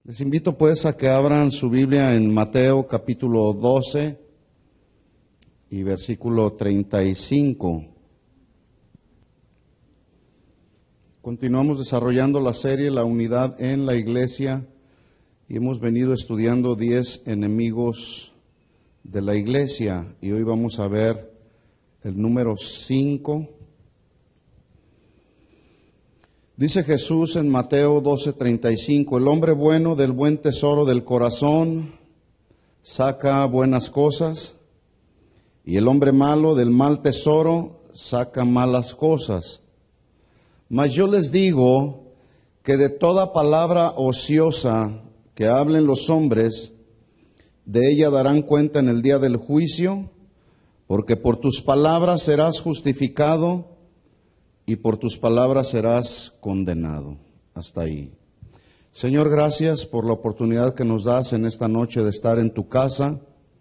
Les invito pues a que abran su Biblia en Mateo capítulo 12 y versículo 35. Continuamos desarrollando la serie La unidad en la iglesia y hemos venido estudiando 10 enemigos de la iglesia y hoy vamos a ver el número 5. Dice Jesús en Mateo 12:35, el hombre bueno del buen tesoro del corazón saca buenas cosas, y el hombre malo del mal tesoro saca malas cosas. Mas yo les digo que de toda palabra ociosa que hablen los hombres, de ella darán cuenta en el día del juicio, porque por tus palabras serás justificado y por tus palabras serás condenado. Hasta ahí. Señor, gracias por la oportunidad que nos das en esta noche de estar en tu casa,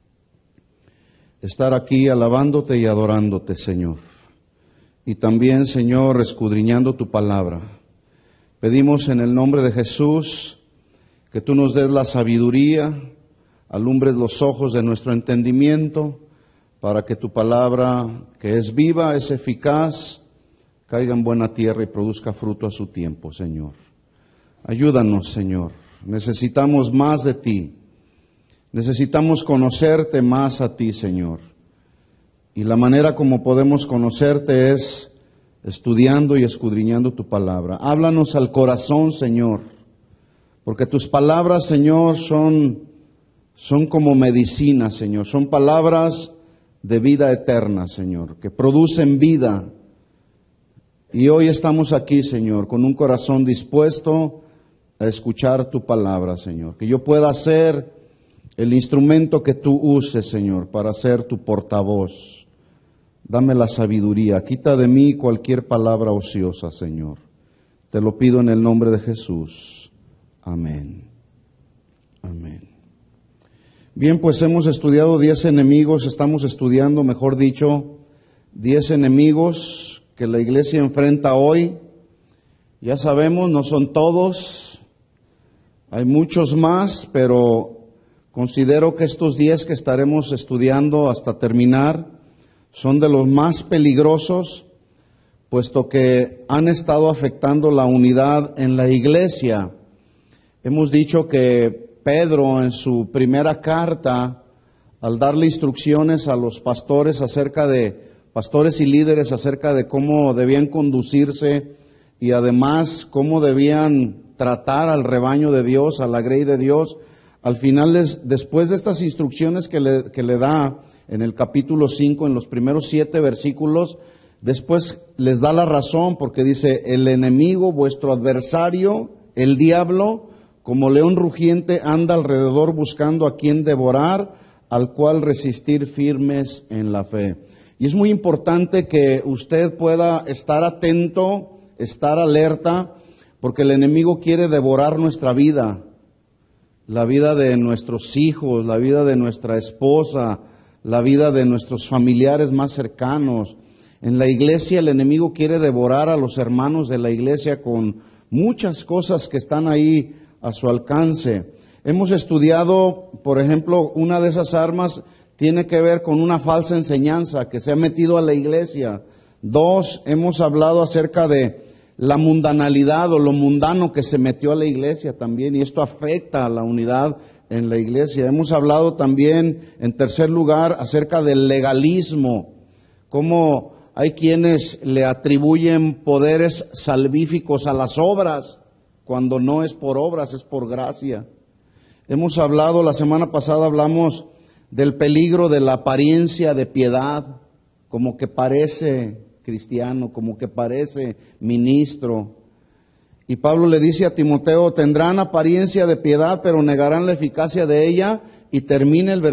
estar aquí alabándote y adorándote, Señor. Y también, Señor, escudriñando tu palabra. Pedimos en el nombre de Jesús que tú nos des la sabiduría, alumbres los ojos de nuestro entendimiento, para que tu palabra, que es viva, es eficaz, caiga en buena tierra y produzca fruto a su tiempo, Señor. Ayúdanos, Señor. Necesitamos más de ti. Necesitamos conocerte más a ti, Señor. Y la manera como podemos conocerte es estudiando y escudriñando tu palabra. Háblanos al corazón, Señor, porque tus palabras, Señor, son como medicina, Señor. Son palabras de vida eterna, Señor, que producen vida. Y hoy estamos aquí, Señor, con un corazón dispuesto a escuchar tu palabra, Señor. Que yo pueda ser el instrumento que tú uses, Señor, para ser tu portavoz. Dame la sabiduría. Quita de mí cualquier palabra ociosa, Señor. Te lo pido en el nombre de Jesús. Amén. Amén. Bien, pues hemos estudiado 10 enemigos. Estamos estudiando, mejor dicho, 10 enemigos que la iglesia enfrenta hoy. Ya sabemos, no son todos, hay muchos más, pero considero que estos 10 que estaremos estudiando hasta terminar son de los más peligrosos, puesto que han estado afectando la unidad en la iglesia. Hemos dicho que Pedro en su primera carta, al darle instrucciones a los pastores pastores y líderes acerca de cómo debían conducirse y además cómo debían tratar al rebaño de Dios, a la grey de Dios. Al final, después de estas instrucciones que le da en el capítulo 5, en los primeros 7 versículos, después les da la razón porque dice, el enemigo, vuestro adversario, el diablo, como león rugiente, anda alrededor buscando a quien devorar, al cual resistir firmes en la fe. Y es muy importante que usted pueda estar atento, estar alerta, porque el enemigo quiere devorar nuestra vida, la vida de nuestros hijos, la vida de nuestra esposa, la vida de nuestros familiares más cercanos. En la iglesia el enemigo quiere devorar a los hermanos de la iglesia con muchas cosas que están ahí a su alcance. Hemos estudiado, por ejemplo, una de esas armas tiene que ver con una falsa enseñanza que se ha metido a la iglesia. 2, hemos hablado acerca de la mundanalidad o lo mundano que se metió a la iglesia también, y esto afecta a la unidad en la iglesia. Hemos hablado también, en tercer lugar, acerca del legalismo, cómo hay quienes le atribuyen poderes salvíficos a las obras, cuando no es por obras, es por gracia. Hemos hablado, la semana pasada hablamos del peligro de la apariencia de piedad, como que parece cristiano, como que parece ministro. Y Pablo le dice a Timoteo, tendrán apariencia de piedad, pero negarán la eficacia de ella. Y termina el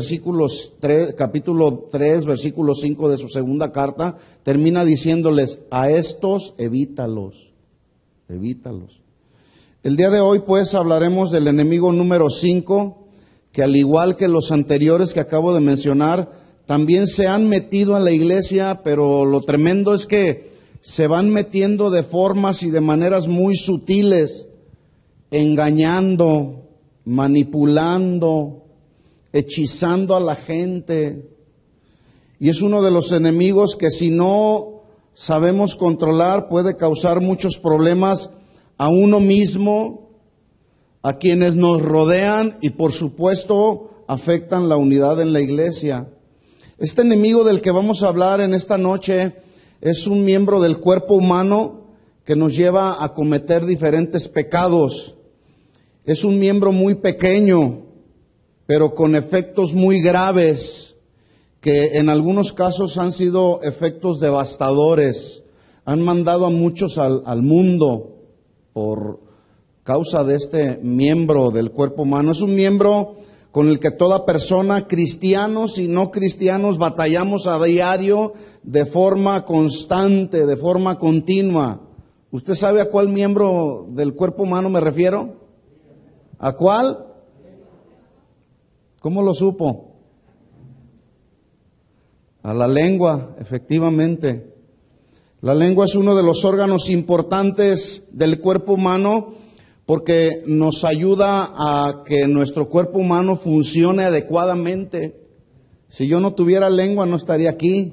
capítulo 3, versículo 5 de su segunda carta, termina diciéndoles, a estos evítalos, evítalos. El día de hoy pues hablaremos del enemigo número 5, que al igual que los anteriores que acabo de mencionar, también se han metido a la iglesia, pero lo tremendo es que se van metiendo de formas y de maneras muy sutiles, engañando, manipulando, hechizando a la gente. Y es uno de los enemigos que si no sabemos controlar puede causar muchos problemas a uno mismo, a quienes nos rodean y por supuesto afectan la unidad en la iglesia. Este enemigo del que vamos a hablar en esta noche es un miembro del cuerpo humano que nos lleva a cometer diferentes pecados. Es un miembro muy pequeño, pero con efectos muy graves, que en algunos casos han sido efectos devastadores. Han mandado a muchos al mundo por causa de este miembro del cuerpo humano. Es un miembro con el que toda persona, cristianos y no cristianos, batallamos a diario de forma constante, de forma continua. ¿Usted sabe a cuál miembro del cuerpo humano me refiero? ¿A cuál? ¿Cómo lo supo? A la lengua, efectivamente. La lengua es uno de los órganos importantes del cuerpo humano porque nos ayuda a que nuestro cuerpo humano funcione adecuadamente. Si yo no tuviera lengua no estaría aquí.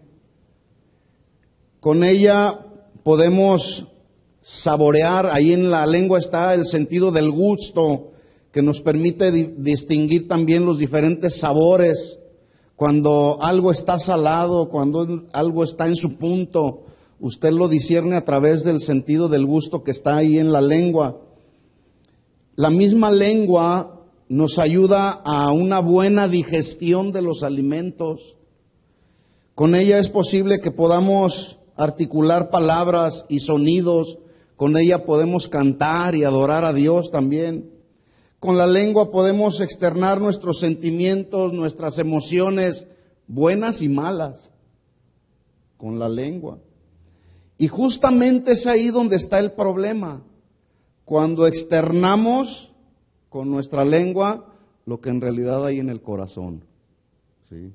Con ella podemos saborear, ahí en la lengua está el sentido del gusto, que nos permite distinguir también los diferentes sabores. Cuando algo está salado, cuando algo está en su punto, usted lo discierne a través del sentido del gusto que está ahí en la lengua. La misma lengua nos ayuda a una buena digestión de los alimentos. Con ella es posible que podamos articular palabras y sonidos. Con ella podemos cantar y adorar a Dios también. Con la lengua podemos externar nuestros sentimientos, nuestras emociones, buenas y malas. Con la lengua. Y justamente es ahí donde está el problema. Cuando externamos con nuestra lengua lo que en realidad hay en el corazón. ¿Sí?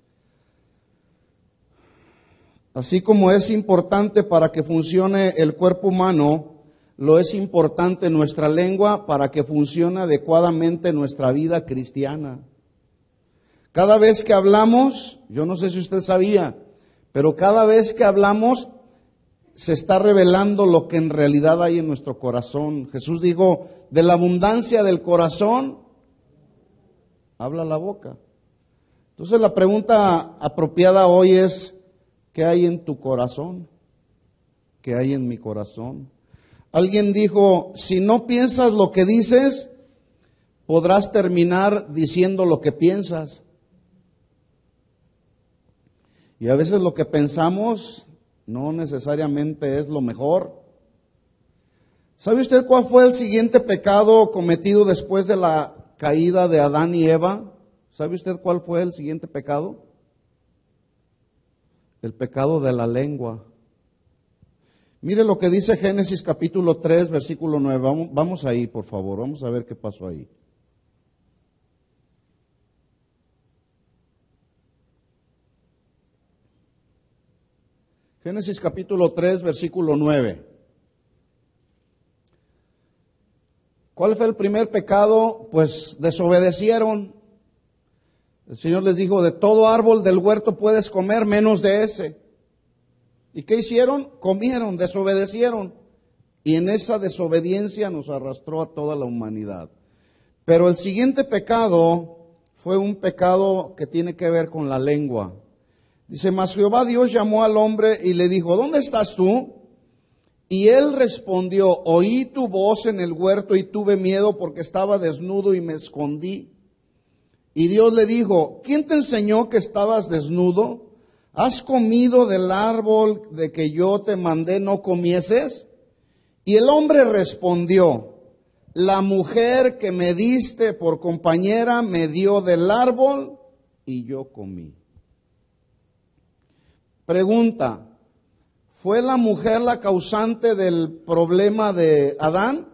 Así como es importante para que funcione el cuerpo humano, lo es importante nuestra lengua para que funcione adecuadamente nuestra vida cristiana. Cada vez que hablamos, yo no sé si usted sabía, pero cada vez que hablamos se está revelando lo que en realidad hay en nuestro corazón. Jesús dijo, de la abundancia del corazón, habla la boca. Entonces la pregunta apropiada hoy es, ¿qué hay en tu corazón? ¿Qué hay en mi corazón? Alguien dijo, si no piensas lo que dices, podrás terminar diciendo lo que piensas. Y a veces lo que pensamos no necesariamente es lo mejor. ¿Sabe usted cuál fue el siguiente pecado cometido después de la caída de Adán y Eva? ¿Sabe usted cuál fue el siguiente pecado? El pecado de la lengua. Mire lo que dice Génesis capítulo 3, versículo 9. Vamos ahí, por favor. Vamos a ver qué pasó ahí. Génesis capítulo 3, versículo 9. ¿Cuál fue el primer pecado? Pues desobedecieron. El Señor les dijo, de todo árbol del huerto puedes comer, menos de ese. ¿Y qué hicieron? Comieron, desobedecieron. Y en esa desobediencia nos arrastró a toda la humanidad. Pero el siguiente pecado fue un pecado que tiene que ver con la lengua. Dice, mas Jehová Dios llamó al hombre y le dijo, ¿dónde estás tú? Y él respondió, oí tu voz en el huerto y tuve miedo porque estaba desnudo y me escondí. Y Dios le dijo, ¿quién te enseñó que estabas desnudo? ¿Has comido del árbol de que yo te mandé no comieses? Y el hombre respondió, la mujer que me diste por compañera me dio del árbol y yo comí. Pregunta, ¿fue la mujer la causante del problema de Adán?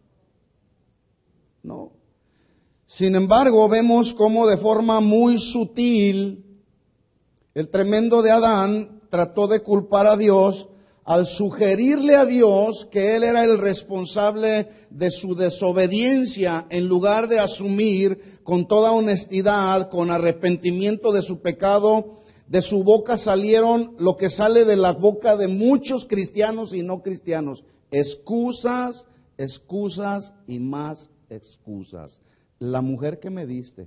No. Sin embargo, vemos cómo de forma muy sutil el tremendo de Adán trató de culpar a Dios al sugerirle a Dios que Él era el responsable de su desobediencia, en lugar de asumir con toda honestidad, con arrepentimiento de su pecado, de su boca salieron lo que sale de la boca de muchos cristianos y no cristianos: excusas, excusas y más excusas. La mujer que me diste.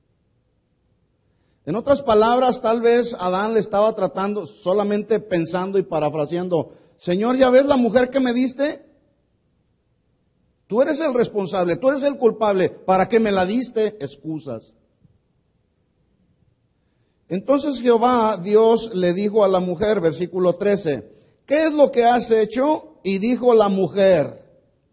En otras palabras, tal vez Adán le estaba tratando, solamente pensando y parafraseando: Señor, ¿ya ves la mujer que me diste? Tú eres el responsable, tú eres el culpable. ¿Para qué me la diste? Excusas. Entonces Jehová, Dios, le dijo a la mujer, versículo 13, ¿qué es lo que has hecho? Y dijo la mujer,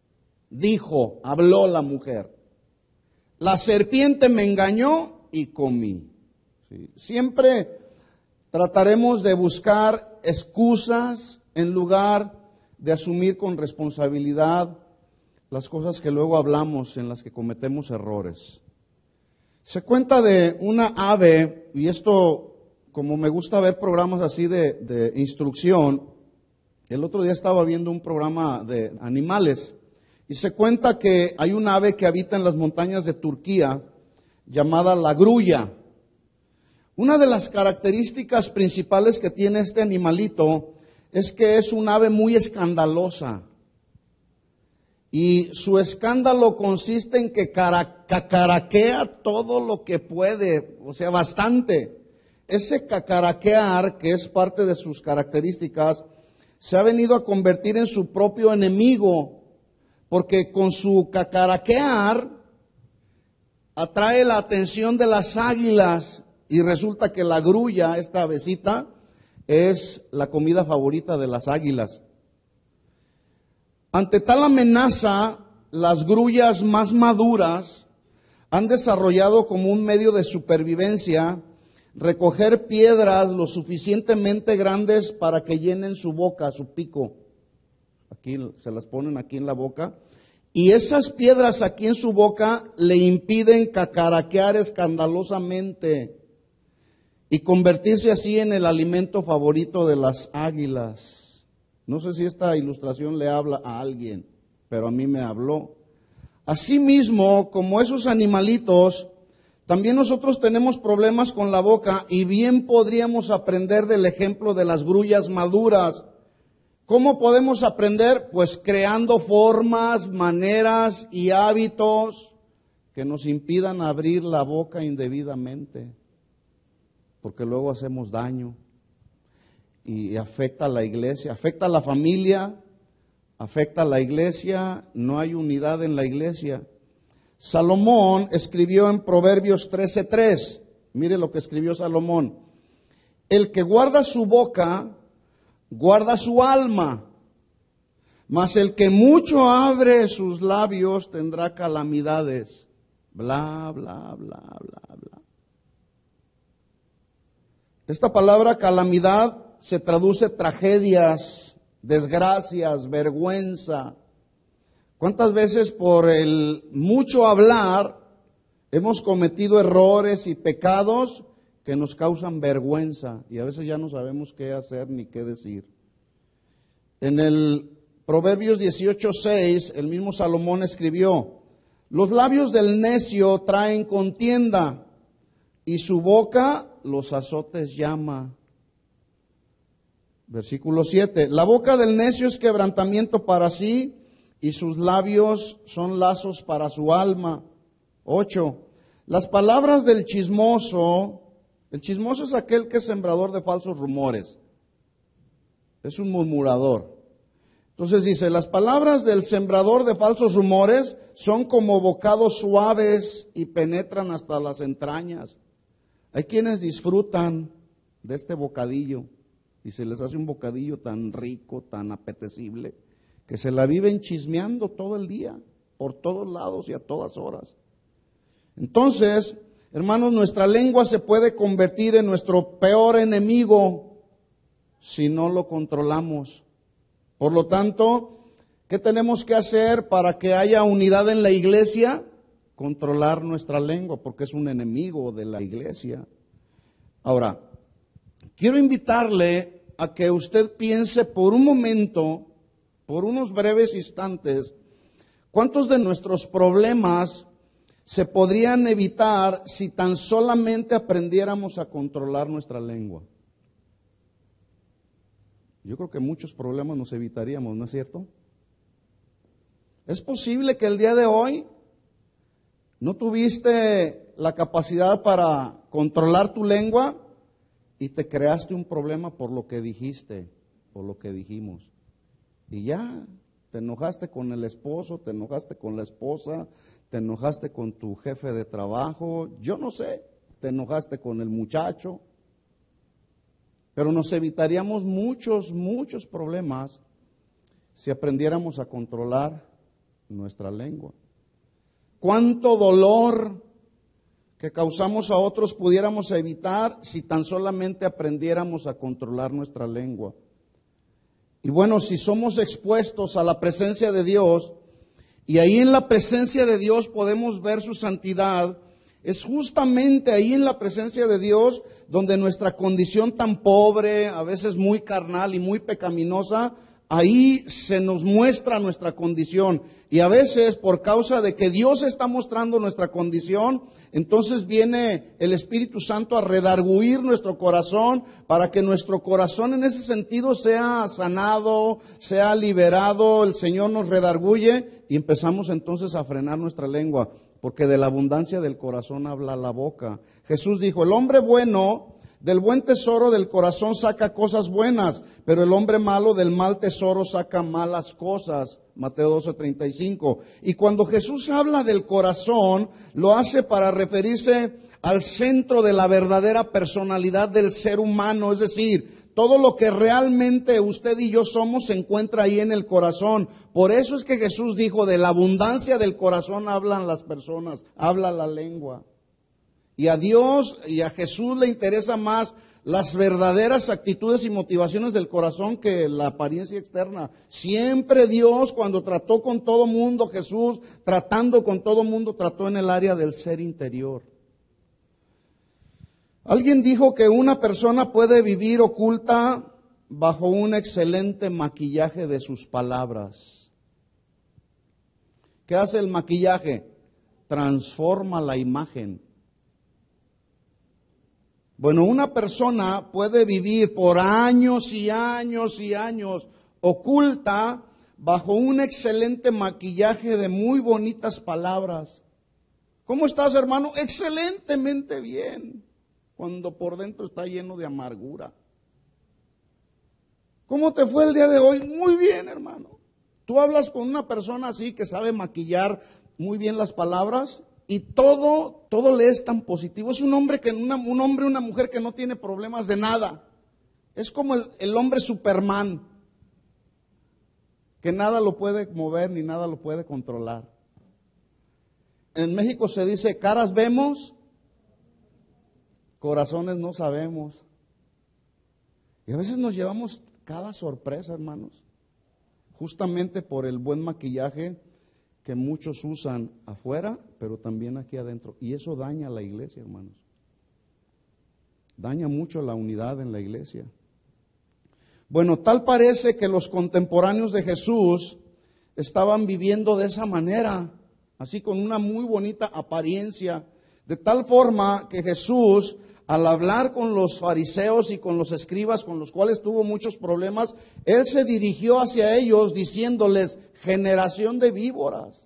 habló la mujer: la serpiente me engañó y comí. Sí. Siempre trataremos de buscar excusas en lugar de asumir con responsabilidad las cosas que luego hablamos, en las que cometemos errores. Se cuenta de una ave, y esto, como me gusta ver programas así de instrucción, el otro día estaba viendo un programa de animales, y se cuenta que hay un ave que habita en las montañas de Turquía, llamada la grulla. Una de las características principales que tiene este animalito es que es un ave muy escandalosa. Y su escándalo consiste en que cacaraquea todo lo que puede, o sea, bastante. Ese cacaraquear, que es parte de sus características, se ha venido a convertir en su propio enemigo, porque con su cacaraquear atrae la atención de las águilas. Y resulta que la grulla, esta avecita, es la comida favorita de las águilas. Ante tal amenaza, las grullas más maduras han desarrollado como un medio de supervivencia recoger piedras lo suficientemente grandes para que llenen su boca, su pico. Aquí se las ponen aquí en la boca. Y esas piedras aquí en su boca le impiden cacaraquear escandalosamente y convertirse así en el alimento favorito de las águilas. No sé si esta ilustración le habla a alguien, pero a mí me habló. Asimismo, como esos animalitos, también nosotros tenemos problemas con la boca, y bien podríamos aprender del ejemplo de las grullas maduras. ¿Cómo podemos aprender? Pues creando formas, maneras y hábitos que nos impidan abrir la boca indebidamente, porque luego hacemos daño y afecta a la iglesia, afecta a la familia, afecta a la iglesia, no hay unidad en la iglesia. Salomón escribió en Proverbios 13:3, mire lo que escribió Salomón: el que guarda su boca, guarda su alma, mas el que mucho abre sus labios tendrá calamidades. Bla, bla, bla, bla, bla. Esta palabra calamidad se traduce tragedias, desgracias, vergüenza. ¿Cuántas veces por el mucho hablar hemos cometido errores y pecados que nos causan vergüenza, y a veces ya no sabemos qué hacer ni qué decir? En el Proverbios 18:6, el mismo Salomón escribió: los labios del necio traen contienda, y su boca los azotes llama. Versículo 7, la boca del necio es quebrantamiento para sí, y sus labios son lazos para su alma. 8, las palabras del chismoso. El chismoso es aquel que es sembrador de falsos rumores, es un murmurador. Entonces dice, las palabras del sembrador de falsos rumores son como bocados suaves y penetran hasta las entrañas. Hay quienes disfrutan de este bocadillo y se les hace un bocadillo tan rico, tan apetecible, que se la viven chismeando todo el día, por todos lados y a todas horas. Entonces, hermanos, nuestra lengua se puede convertir en nuestro peor enemigo si no lo controlamos. Por lo tanto, ¿qué tenemos que hacer para que haya unidad en la iglesia? Controlar nuestra lengua, porque es un enemigo de la iglesia. Ahora, quiero invitarle a que usted piense por un momento, por unos breves instantes, cuántos de nuestros problemas se podrían evitar si tan solamente aprendiéramos a controlar nuestra lengua. Yo creo que muchos problemas nos evitaríamos, ¿no es cierto? Es posible que el día de hoy no tuviste la capacidad para controlar tu lengua y te creaste un problema por lo que dijiste, por lo que dijimos. Y ya, te enojaste con el esposo, te enojaste con la esposa, te enojaste con tu jefe de trabajo, yo no sé, te enojaste con el muchacho. Pero nos evitaríamos muchos problemas si aprendiéramos a controlar nuestra lengua. ¿Cuánto dolor que causamos a otros pudiéramos evitar si tan solamente aprendiéramos a controlar nuestra lengua? Y bueno, si somos expuestos a la presencia de Dios, y ahí en la presencia de Dios podemos ver su santidad, es justamente ahí en la presencia de Dios donde nuestra condición tan pobre, a veces muy carnal y muy pecaminosa, ahí se nos muestra nuestra condición. Y a veces por causa de que Dios está mostrando nuestra condición, entonces viene el Espíritu Santo a redarguir nuestro corazón para que nuestro corazón en ese sentido sea sanado, sea liberado. El Señor nos redarguye y empezamos entonces a frenar nuestra lengua, porque de la abundancia del corazón habla la boca. Jesús dijo, el hombre bueno del buen tesoro del corazón saca cosas buenas, pero el hombre malo del mal tesoro saca malas cosas. Mateo 12:35. Y cuando Jesús habla del corazón, lo hace para referirse al centro de la verdadera personalidad del ser humano, es decir, todo lo que realmente usted y yo somos se encuentra ahí en el corazón. Por eso es que Jesús dijo, de la abundancia del corazón hablan las personas, habla la lengua. Y a Dios y a Jesús le interesa más las verdaderas actitudes y motivaciones del corazón que la apariencia externa. Siempre Dios, cuando trató con todo mundo, Jesús tratando con todo mundo, trató en el área del ser interior. Alguien dijo que una persona puede vivir oculta bajo un excelente maquillaje de sus palabras. ¿Qué hace el maquillaje? Transforma la imagen. Bueno, una persona puede vivir por años y años y años oculta bajo un excelente maquillaje de muy bonitas palabras. ¿Cómo estás, hermano? Excelentemente bien, cuando por dentro está lleno de amargura. ¿Cómo te fue el día de hoy? Muy bien, hermano. Tú hablas con una persona así que sabe maquillar muy bien las palabras y todo le es tan positivo. Es un hombre, una mujer que no tiene problemas de nada. Es como el hombre Superman, que nada lo puede mover ni nada lo puede controlar. En México se dice, caras vemos, corazones no sabemos. Y a veces nos llevamos cada sorpresa, hermanos, justamente por el buen maquillaje que muchos usan afuera, pero también aquí adentro. Y eso daña a la iglesia, hermanos. Daña mucho la unidad en la iglesia. Bueno, tal parece que los contemporáneos de Jesús estaban viviendo de esa manera, así con una muy bonita apariencia, de tal forma que Jesús, al hablar con los fariseos y con los escribas, con los cuales tuvo muchos problemas, Él se dirigió hacia ellos diciéndoles, generación de víboras.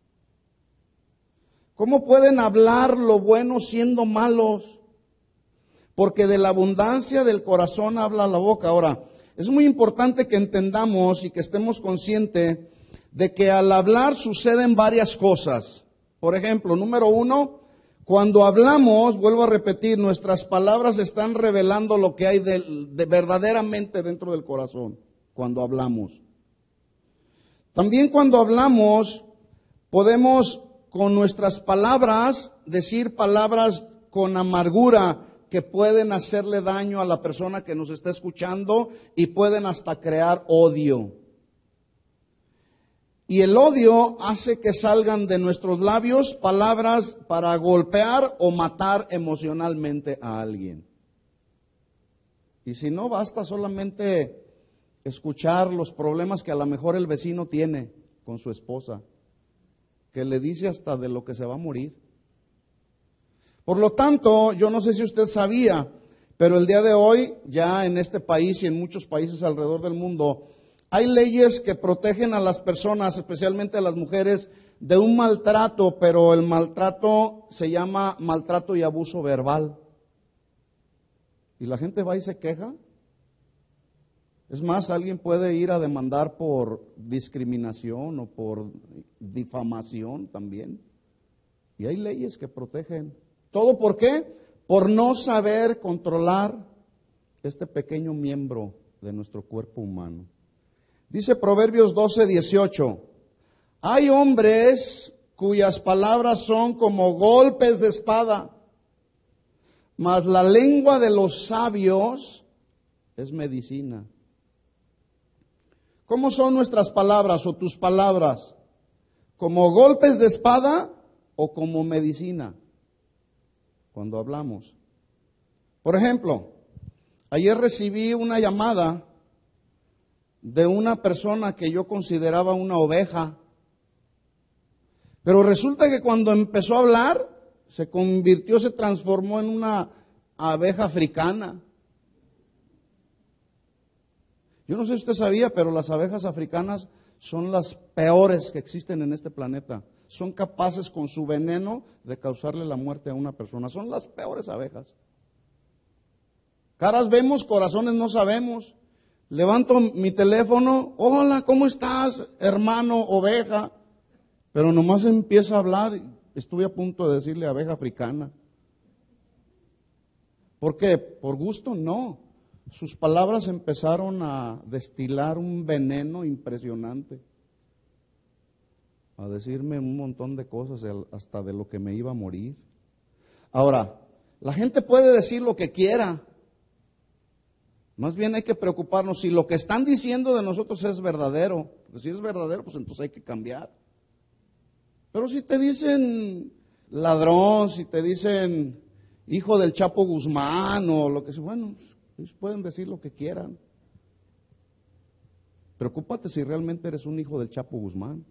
¿Cómo pueden hablar lo bueno siendo malos? Porque de la abundancia del corazón habla la boca. Ahora, es muy importante que entendamos y que estemos conscientes de que al hablar suceden varias cosas. Por ejemplo, número 1, cuando hablamos, vuelvo a repetir, nuestras palabras están revelando lo que hay de verdaderamente dentro del corazón, cuando hablamos. También cuando hablamos, podemos con nuestras palabras decir palabras con amargura que pueden hacerle daño a la persona que nos está escuchando y pueden hasta crear odio. Y el odio hace que salgan de nuestros labios palabras para golpear o matar emocionalmente a alguien. Y si no, basta solamente escuchar los problemas que a lo mejor el vecino tiene con su esposa, que le dice hasta de lo que se va a morir. Por lo tanto, yo no sé si usted sabía, pero el día de hoy, ya en este país y en muchos países alrededor del mundo, hay leyes que protegen a las personas, especialmente a las mujeres, de un maltrato, pero el maltrato se llama maltrato y abuso verbal. Y la gente va y se queja. Es más, alguien puede ir a demandar por discriminación o por difamación también. Y hay leyes que protegen. ¿Todo por qué? Por no saber controlar este pequeño miembro de nuestro cuerpo humano. Dice Proverbios 12:18, hay hombres cuyas palabras son como golpes de espada, mas la lengua de los sabios es medicina. ¿Cómo son nuestras palabras o tus palabras? ¿Como golpes de espada o como medicina? Cuando hablamos. Por ejemplo, ayer recibí una llamada de una persona que yo consideraba una oveja, pero resulta que cuando empezó a hablar, se transformó en una abeja africana. Yo no sé si usted sabía, pero las abejas africanas son las peores que existen en este planeta. Son capaces con su veneno de causarle la muerte a una persona. Son las peores abejas. Caras vemos, corazones no sabemos. Levanto mi teléfono, hola, ¿cómo estás, hermano oveja? Pero nomás empieza a hablar, estuve a punto de decirle abeja africana. ¿Por qué? ¿Por gusto? No. Sus palabras empezaron a destilar un veneno impresionante, a decirme un montón de cosas, hasta de lo que me iba a morir. Ahora, la gente puede decir lo que quiera. Más bien hay que preocuparnos si lo que están diciendo de nosotros es verdadero. Porque si es verdadero, pues entonces hay que cambiar. Pero si te dicen ladrón, si te dicen hijo del Chapo Guzmán o lo que sea, bueno, ellos pueden decir lo que quieran. Preocúpate si realmente eres un hijo del Chapo Guzmán.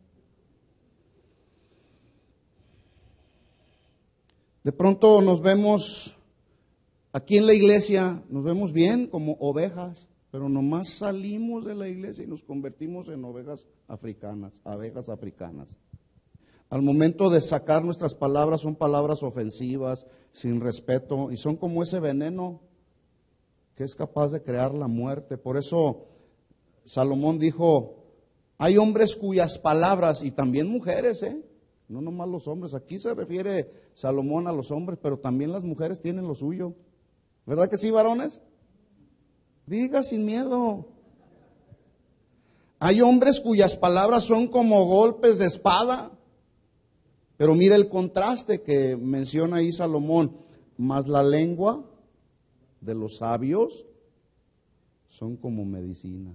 De pronto nos vemos aquí en la iglesia, nos vemos bien como ovejas, pero nomás salimos de la iglesia y nos convertimos en ovejas africanas, abejas africanas. Al momento de sacar nuestras palabras son palabras ofensivas, sin respeto, y son como ese veneno que es capaz de crear la muerte. Por eso Salomón dijo, hay hombres cuyas palabras, y también mujeres, no nomás los hombres, aquí se refiere Salomón a los hombres, pero también las mujeres tienen lo suyo. ¿Verdad que sí, varones? Diga sin miedo. Hay hombres cuyas palabras son como golpes de espada. Pero mira el contraste que menciona ahí Salomón. Mas la lengua de los sabios son como medicina.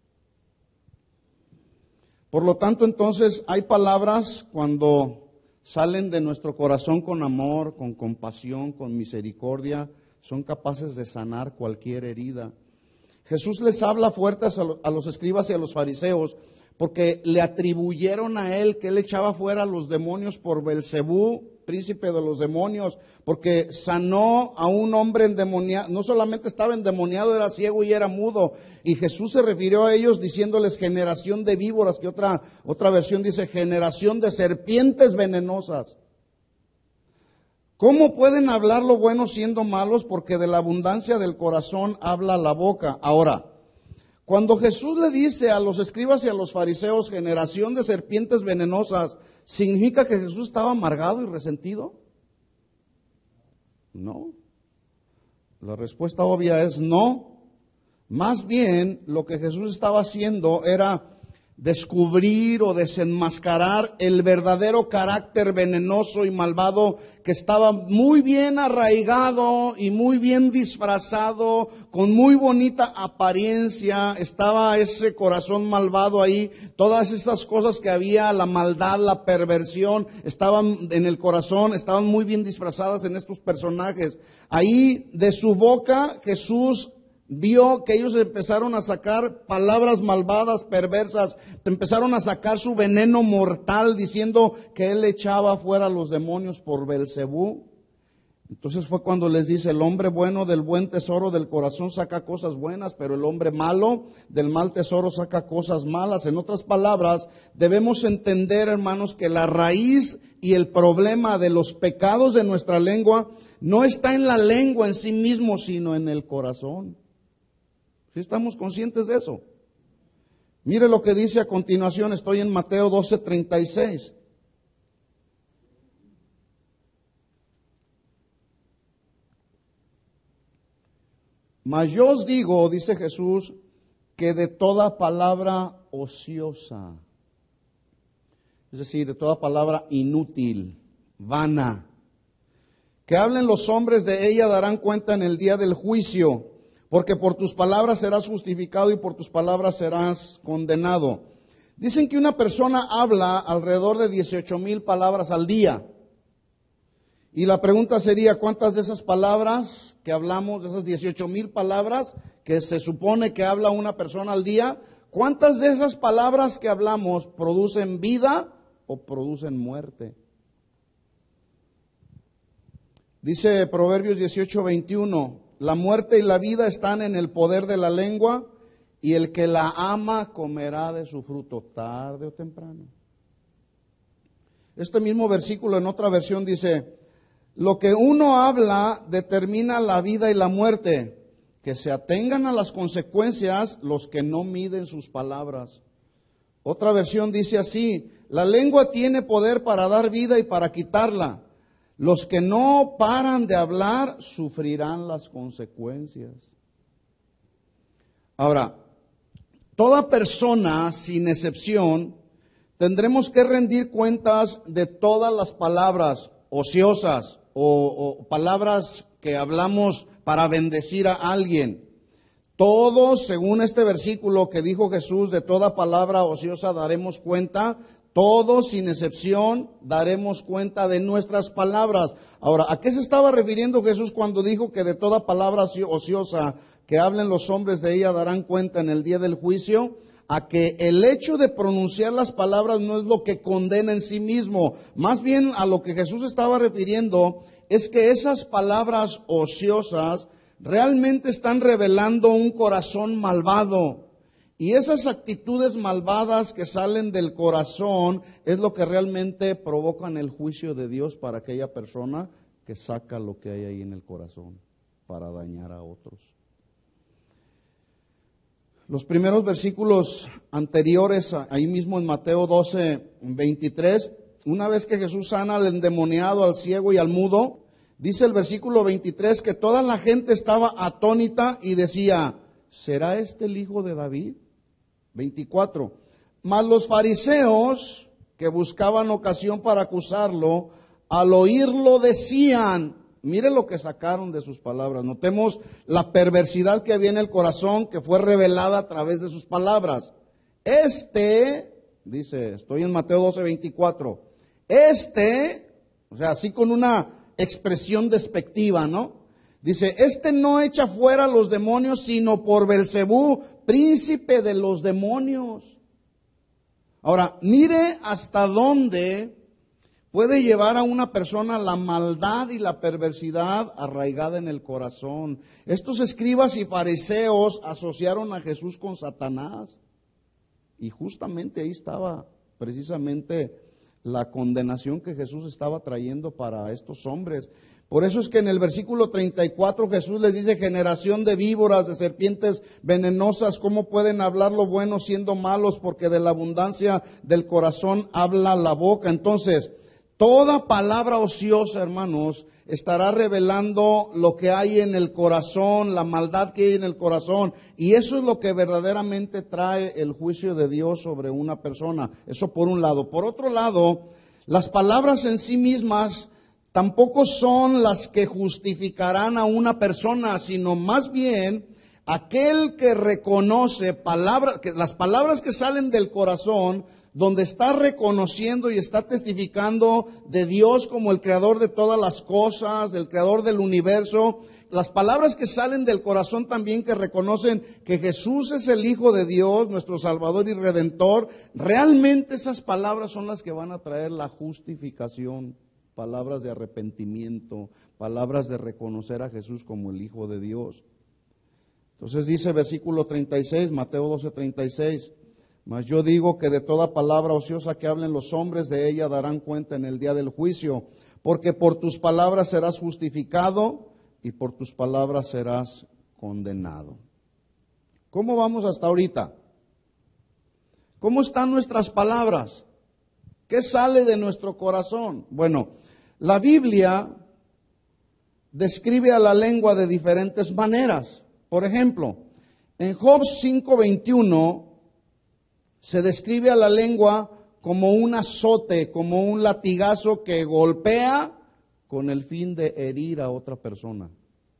Por lo tanto, entonces, hay palabras cuando salen de nuestro corazón con amor, con compasión, con misericordia, son capaces de sanar cualquier herida. Jesús les habla fuertes a los escribas y a los fariseos porque le atribuyeron a él que él echaba fuera a los demonios por Belcebú, príncipe de los demonios, porque sanó a un hombre endemoniado. No solamente estaba endemoniado, era ciego y era mudo. Y Jesús se refirió a ellos diciéndoles generación de víboras, que otra versión dice generación de serpientes venenosas. ¿Cómo pueden hablar lo bueno siendo malos? Porque de la abundancia del corazón habla la boca. Ahora, cuando Jesús le dice a los escribas y a los fariseos generación de serpientes venenosas, ¿significa que Jesús estaba amargado y resentido? No. La respuesta obvia es no. Más bien, lo que Jesús estaba haciendo era descubrir o desenmascarar el verdadero carácter venenoso y malvado que estaba muy bien arraigado y muy bien disfrazado, con muy bonita apariencia. Estaba ese corazón malvado ahí, todas estas cosas que había, la maldad, la perversión, estaban en el corazón, estaban muy bien disfrazadas en estos personajes. Ahí de su boca Jesús vio que ellos empezaron a sacar palabras malvadas, perversas, empezaron a sacar su veneno mortal diciendo que él echaba fuera a los demonios por Belcebú. Entonces fue cuando les dice: el hombre bueno del buen tesoro del corazón saca cosas buenas, pero el hombre malo del mal tesoro saca cosas malas. En otras palabras, debemos entender, hermanos, que la raíz y el problema de los pecados de nuestra lengua no está en la lengua en sí mismo, sino en el corazón. ¿Sí estamos conscientes de eso? Mire lo que dice a continuación, estoy en Mateo 12:36. Mas yo os digo, dice Jesús, que de toda palabra ociosa, es decir, de toda palabra inútil, vana, que hablen los hombres de ella, darán cuenta en el día del juicio, porque por tus palabras serás justificado y por tus palabras serás condenado. Dicen que una persona habla alrededor de 18,000 palabras al día. Y la pregunta sería: ¿cuántas de esas palabras que hablamos, de esas 18,000 palabras que se supone que habla una persona al día, cuántas de esas palabras que hablamos producen vida o producen muerte? Dice Proverbios 18:21, la muerte y la vida están en el poder de la lengua, y el que la ama comerá de su fruto, tarde o temprano. Este mismo versículo en otra versión dice: lo que uno habla determina la vida y la muerte, que se atengan a las consecuencias los que no miden sus palabras. Otra versión dice así: la lengua tiene poder para dar vida y para quitarla. Los que no paran de hablar sufrirán las consecuencias. Ahora, toda persona, sin excepción, tendremos que rendir cuentas de todas las palabras ociosas o palabras que hablamos para bendecir a alguien. Todos, según este versículo que dijo Jesús, de toda palabra ociosa daremos cuenta. Todos, sin excepción, daremos cuenta de nuestras palabras. Ahora, ¿a qué se estaba refiriendo Jesús cuando dijo que de toda palabra ociosa que hablen los hombres de ella darán cuenta en el día del juicio? A que el hecho de pronunciar las palabras no es lo que condena en sí mismo. Más bien a lo que Jesús estaba refiriendo es que esas palabras ociosas realmente están revelando un corazón malvado. Y esas actitudes malvadas que salen del corazón es lo que realmente provocan el juicio de Dios para aquella persona que saca lo que hay ahí en el corazón para dañar a otros. Los primeros versículos anteriores, ahí mismo en Mateo 12:23, una vez que Jesús sana al endemoniado, al ciego y al mudo, dice el versículo 23 que toda la gente estaba atónita y decía: ¿será este el hijo de David? 24. Mas los fariseos, que buscaban ocasión para acusarlo, al oírlo decían, mire lo que sacaron de sus palabras. Notemos la perversidad que había en el corazón, que fue revelada a través de sus palabras. Dice, estoy en Mateo 12:24. O sea, así con una expresión despectiva, ¿no? Dice, no echa fuera a los demonios, sino por Belcebú, príncipe de los demonios. Ahora, mire hasta dónde puede llevar a una persona la maldad y la perversidad arraigada en el corazón. Estos escribas y fariseos asociaron a Jesús con Satanás. Y justamente ahí estaba precisamente la condenación que Jesús estaba trayendo para estos hombres. Por eso es que en el versículo 34 Jesús les dice: generación de víboras, de serpientes venenosas, ¿cómo pueden hablar lo bueno siendo malos? Porque de la abundancia del corazón habla la boca. Entonces, toda palabra ociosa, hermanos, estará revelando lo que hay en el corazón, la maldad que hay en el corazón. Y eso es lo que verdaderamente trae el juicio de Dios sobre una persona. Eso por un lado. Por otro lado, las palabras en sí mismas tampoco son las que justificarán a una persona, sino más bien aquel que reconoce las palabras que salen del corazón, donde está reconociendo y está testificando de Dios como el creador de todas las cosas, el creador del universo, las palabras que salen del corazón también, que reconocen que Jesús es el Hijo de Dios, nuestro Salvador y Redentor, realmente esas palabras son las que van a traer la justificación, palabras de arrepentimiento, palabras de reconocer a Jesús como el Hijo de Dios. Entonces dice versículo 36, Mateo 12:36, mas yo digo que de toda palabra ociosa que hablen los hombres, de ella darán cuenta en el día del juicio, porque por tus palabras serás justificado y por tus palabras serás condenado. ¿Cómo vamos hasta ahorita? ¿Cómo están nuestras palabras? ¿Qué sale de nuestro corazón? Bueno, la Biblia describe a la lengua de diferentes maneras. Por ejemplo, en Job 5:21 se describe a la lengua como un azote, como un latigazo que golpea con el fin de herir a otra persona.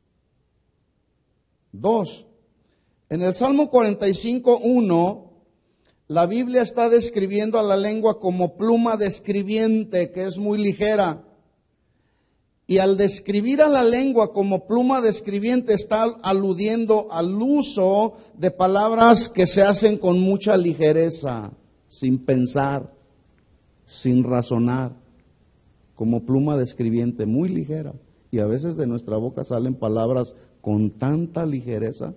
2. En el Salmo 45:1, la Biblia está describiendo a la lengua como pluma de escribiente, que es muy ligera. Y al describir a la lengua como pluma de escribiente está aludiendo al uso de palabras que se hacen con mucha ligereza, sin pensar, sin razonar, como pluma de escribiente, muy ligera. Y a veces de nuestra boca salen palabras con tanta ligereza.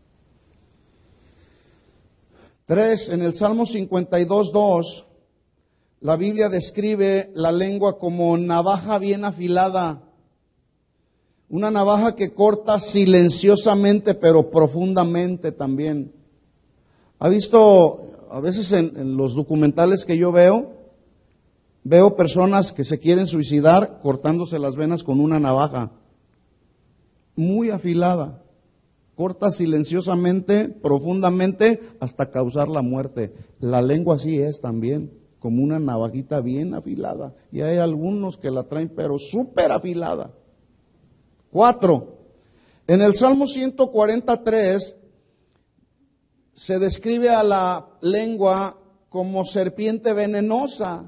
3. En el Salmo 52:2, la Biblia describe la lengua como navaja bien afilada. Una navaja que corta silenciosamente, pero profundamente también. ¿Ha visto, a veces en los documentales que yo veo personas que se quieren suicidar cortándose las venas con una navaja muy afilada? Corta silenciosamente, profundamente, hasta causar la muerte. La lengua así es también, como una navajita bien afilada. Y hay algunos que la traen, pero súper afilada. 4. En el Salmo 143 se describe a la lengua como serpiente venenosa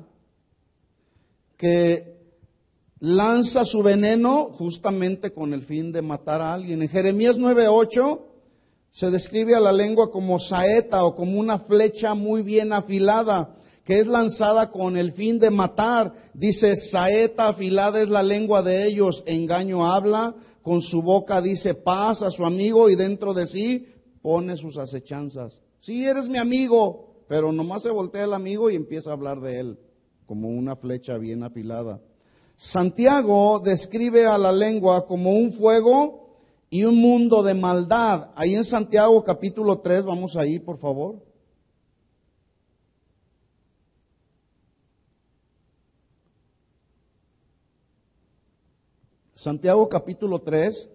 que lanza su veneno justamente con el fin de matar a alguien. En Jeremías 9:8 se describe a la lengua como saeta o como una flecha muy bien afilada, que es lanzada con el fin de matar. Dice, saeta afilada es la lengua de ellos, engaño habla, con su boca dice paz a su amigo y dentro de sí pone sus acechanzas. Sí, eres mi amigo, pero nomás se voltea el amigo y empieza a hablar de él, como una flecha bien afilada. Santiago describe a la lengua como un fuego y un mundo de maldad. Ahí en Santiago capítulo 3, vamos ahí por favor. Santiago capítulo 3,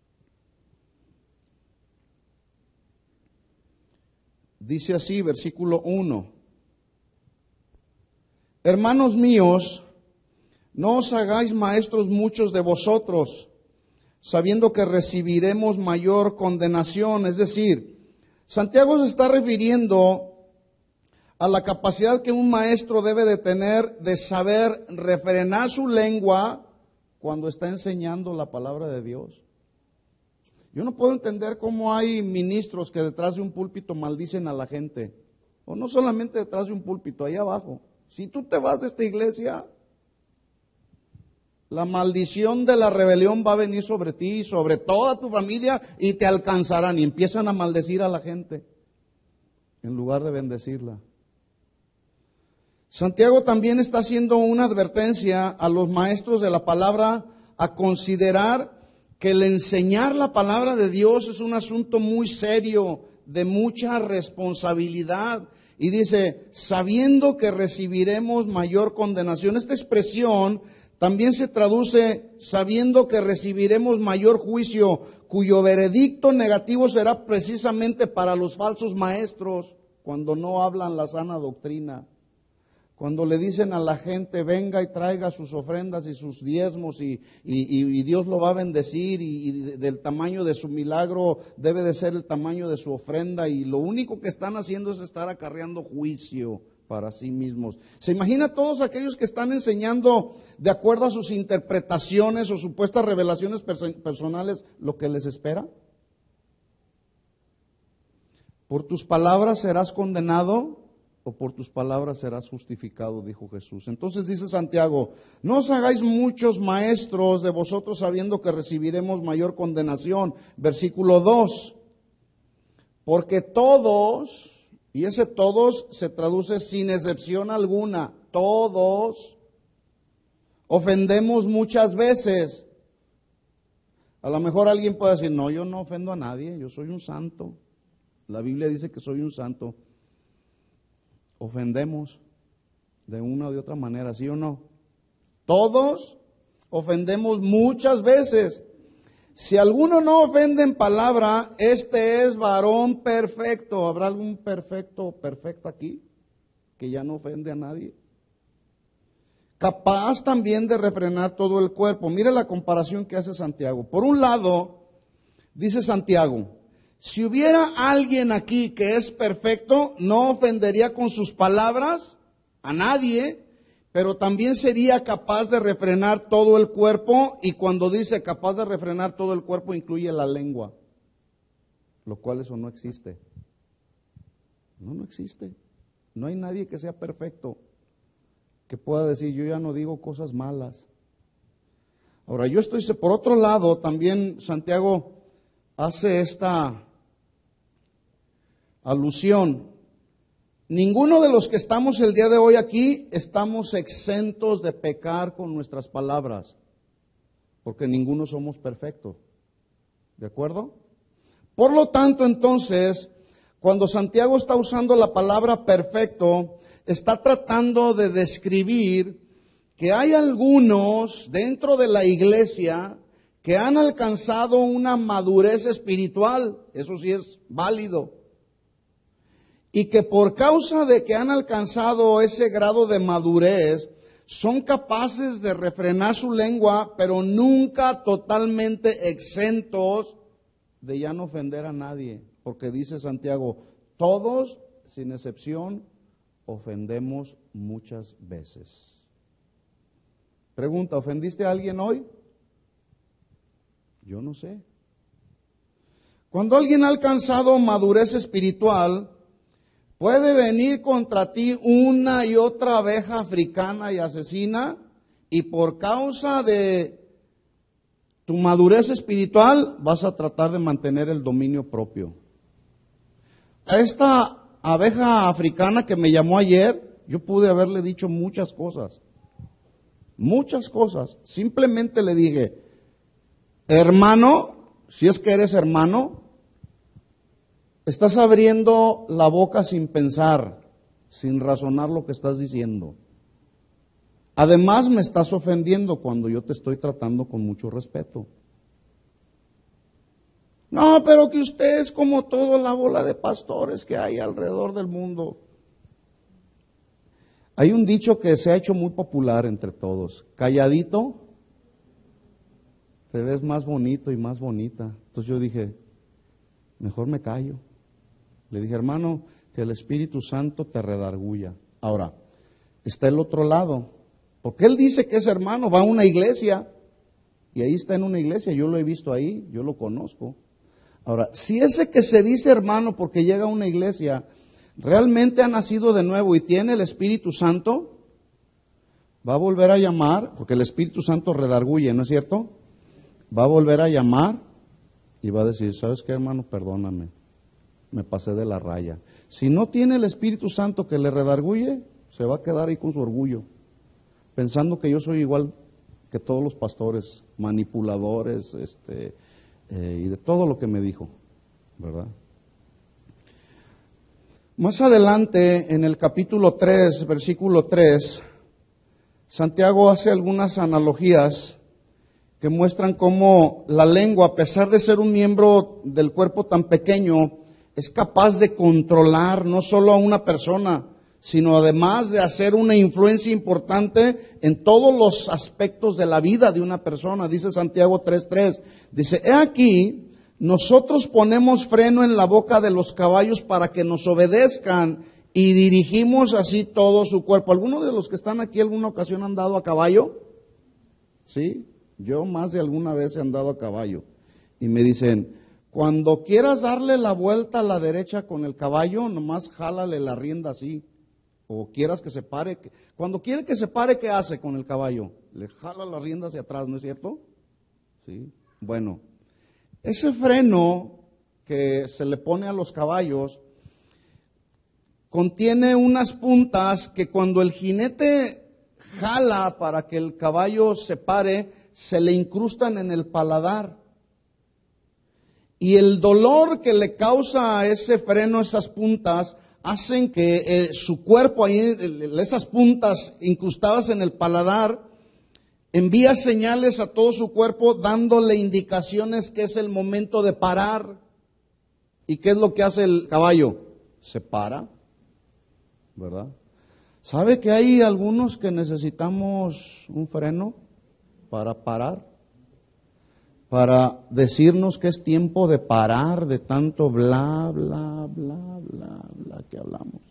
dice así, versículo 1. Hermanos míos, no os hagáis maestros muchos de vosotros, sabiendo que recibiremos mayor condenación. Es decir, Santiago se está refiriendo a la capacidad que un maestro debe de tener de saber refrenar su lengua cuando está enseñando la palabra de Dios. Yo no puedo entender cómo hay ministros que detrás de un púlpito maldicen a la gente. O no solamente detrás de un púlpito, ahí abajo. Si tú te vas de esta iglesia, la maldición de la rebelión va a venir sobre ti, sobre toda tu familia y te alcanzarán. Y empiezan a maldecir a la gente en lugar de bendecirla. Santiago también está haciendo una advertencia a los maestros de la palabra a considerar que el enseñar la palabra de Dios es un asunto muy serio, de mucha responsabilidad. Y dice, sabiendo que recibiremos mayor condenación. Esta expresión también se traduce sabiendo que recibiremos mayor juicio, cuyo veredicto negativo será precisamente para los falsos maestros cuando no hablan la sana doctrina. Cuando le dicen a la gente, venga y traiga sus ofrendas y sus diezmos y Dios lo va a bendecir y del tamaño de su milagro debe de ser el tamaño de su ofrenda, y lo único que están haciendo es estar acarreando juicio para sí mismos. ¿Se imagina todos aquellos que están enseñando de acuerdo a sus interpretaciones o supuestas revelaciones personales lo que les espera? ¿Por tus palabras serás condenado o por tus palabras serás justificado?, dijo Jesús. Entonces dice Santiago, no os hagáis muchos maestros de vosotros sabiendo que recibiremos mayor condenación. Versículo 2, porque todos, y ese todos se traduce sin excepción alguna, todos ofendemos muchas veces. A lo mejor alguien puede decir, no, yo no ofendo a nadie, yo soy un santo. La Biblia dice que soy un santo. Ofendemos de una o de otra manera, ¿sí o no? Todos ofendemos muchas veces. Si alguno no ofende en palabra, este es varón perfecto. ¿Habrá algún perfecto o perfecta aquí que ya no ofende a nadie? Capaz también de refrenar todo el cuerpo. Mire la comparación que hace Santiago. Por un lado, dice Santiago, si hubiera alguien aquí que es perfecto, no ofendería con sus palabras a nadie, pero también sería capaz de refrenar todo el cuerpo, y cuando dice capaz de refrenar todo el cuerpo incluye la lengua, lo cual eso no existe. No existe. No hay nadie que sea perfecto, que pueda decir yo ya no digo cosas malas. Ahora por otro lado, también Santiago hace esta alusión. Ninguno de los que estamos el día de hoy aquí estamos exentos de pecar con nuestras palabras, porque ninguno somos perfectos. ¿De acuerdo? Por lo tanto, entonces, cuando Santiago está usando la palabra perfecto, está tratando de describir que hay algunos dentro de la iglesia que han alcanzado una madurez espiritual, eso sí es válido, y que por causa de que han alcanzado ese grado de madurez, son capaces de refrenar su lengua, pero nunca totalmente exentos de ya no ofender a nadie. Porque dice Santiago, todos, sin excepción, ofendemos muchas veces. Pregunta, ¿ofendiste a alguien hoy? Yo no sé. Cuando alguien ha alcanzado madurez espiritual, puede venir contra ti una y otra abeja africana y asesina, y por causa de tu madurez espiritual vas a tratar de mantener el dominio propio. A esta abeja africana que me llamó ayer, yo pude haberle dicho muchas cosas. Simplemente le dije, hermano, si es que eres hermano, estás abriendo la boca sin pensar, sin razonar lo que estás diciendo. Además me estás ofendiendo cuando yo te estoy tratando con mucho respeto. No, pero que usted es como toda la bola de pastores que hay alrededor del mundo. Hay un dicho que se ha hecho muy popular entre todos. Calladito, te ves más bonito y más bonita. Entonces yo dije, mejor me callo. Le dije, hermano, que el Espíritu Santo te redarguya. Ahora, está el otro lado. Porque él dice que es hermano, va a una iglesia. Y ahí está en una iglesia, yo lo he visto ahí, yo lo conozco. Ahora, si ese que se dice hermano porque llega a una iglesia, realmente ha nacido de nuevo y tiene el Espíritu Santo, va a volver a llamar, porque el Espíritu Santo redarguye, ¿no es cierto? Va a volver a llamar y va a decir, ¿sabes qué, hermano? Perdóname, me pasé de la raya. Si no tiene el Espíritu Santo que le redarguye, se va a quedar ahí con su orgullo, pensando que yo soy igual que todos los pastores, manipuladores, y de todo lo que me dijo, ¿verdad? Más adelante, en el capítulo 3, versículo 3, Santiago hace algunas analogías que muestran cómo la lengua, a pesar de ser un miembro del cuerpo tan pequeño, es capaz de controlar no solo a una persona, sino además de hacer una influencia importante en todos los aspectos de la vida de una persona. Dice Santiago 3:3, dice, he aquí, nosotros ponemos freno en la boca de los caballos para que nos obedezcan y dirigimos así todo su cuerpo. ¿Algunos de los que están aquí alguna ocasión han andado a caballo? Sí, yo más de alguna vez he andado a caballo. Y me dicen, cuando quieras darle la vuelta a la derecha con el caballo, nomás jálale la rienda así. O quieras que se pare. Cuando quiere que se pare, ¿qué hace con el caballo? Le jala la rienda hacia atrás, ¿no es cierto? Sí. Bueno, ese freno que se le pone a los caballos contiene unas puntas que cuando el jinete jala para que el caballo se pare, se le incrustan en el paladar. Y el dolor que le causa a ese freno, esas puntas, hacen que su cuerpo, ahí, esas puntas incrustadas en el paladar, envía señales a todo su cuerpo dándole indicaciones que es el momento de parar. ¿Y qué es lo que hace el caballo? Se para, ¿verdad? ¿Sabe que hay algunos que necesitamos un freno para parar? Para decirnos que es tiempo de parar de tanto bla, bla, bla, bla, bla que hablamos.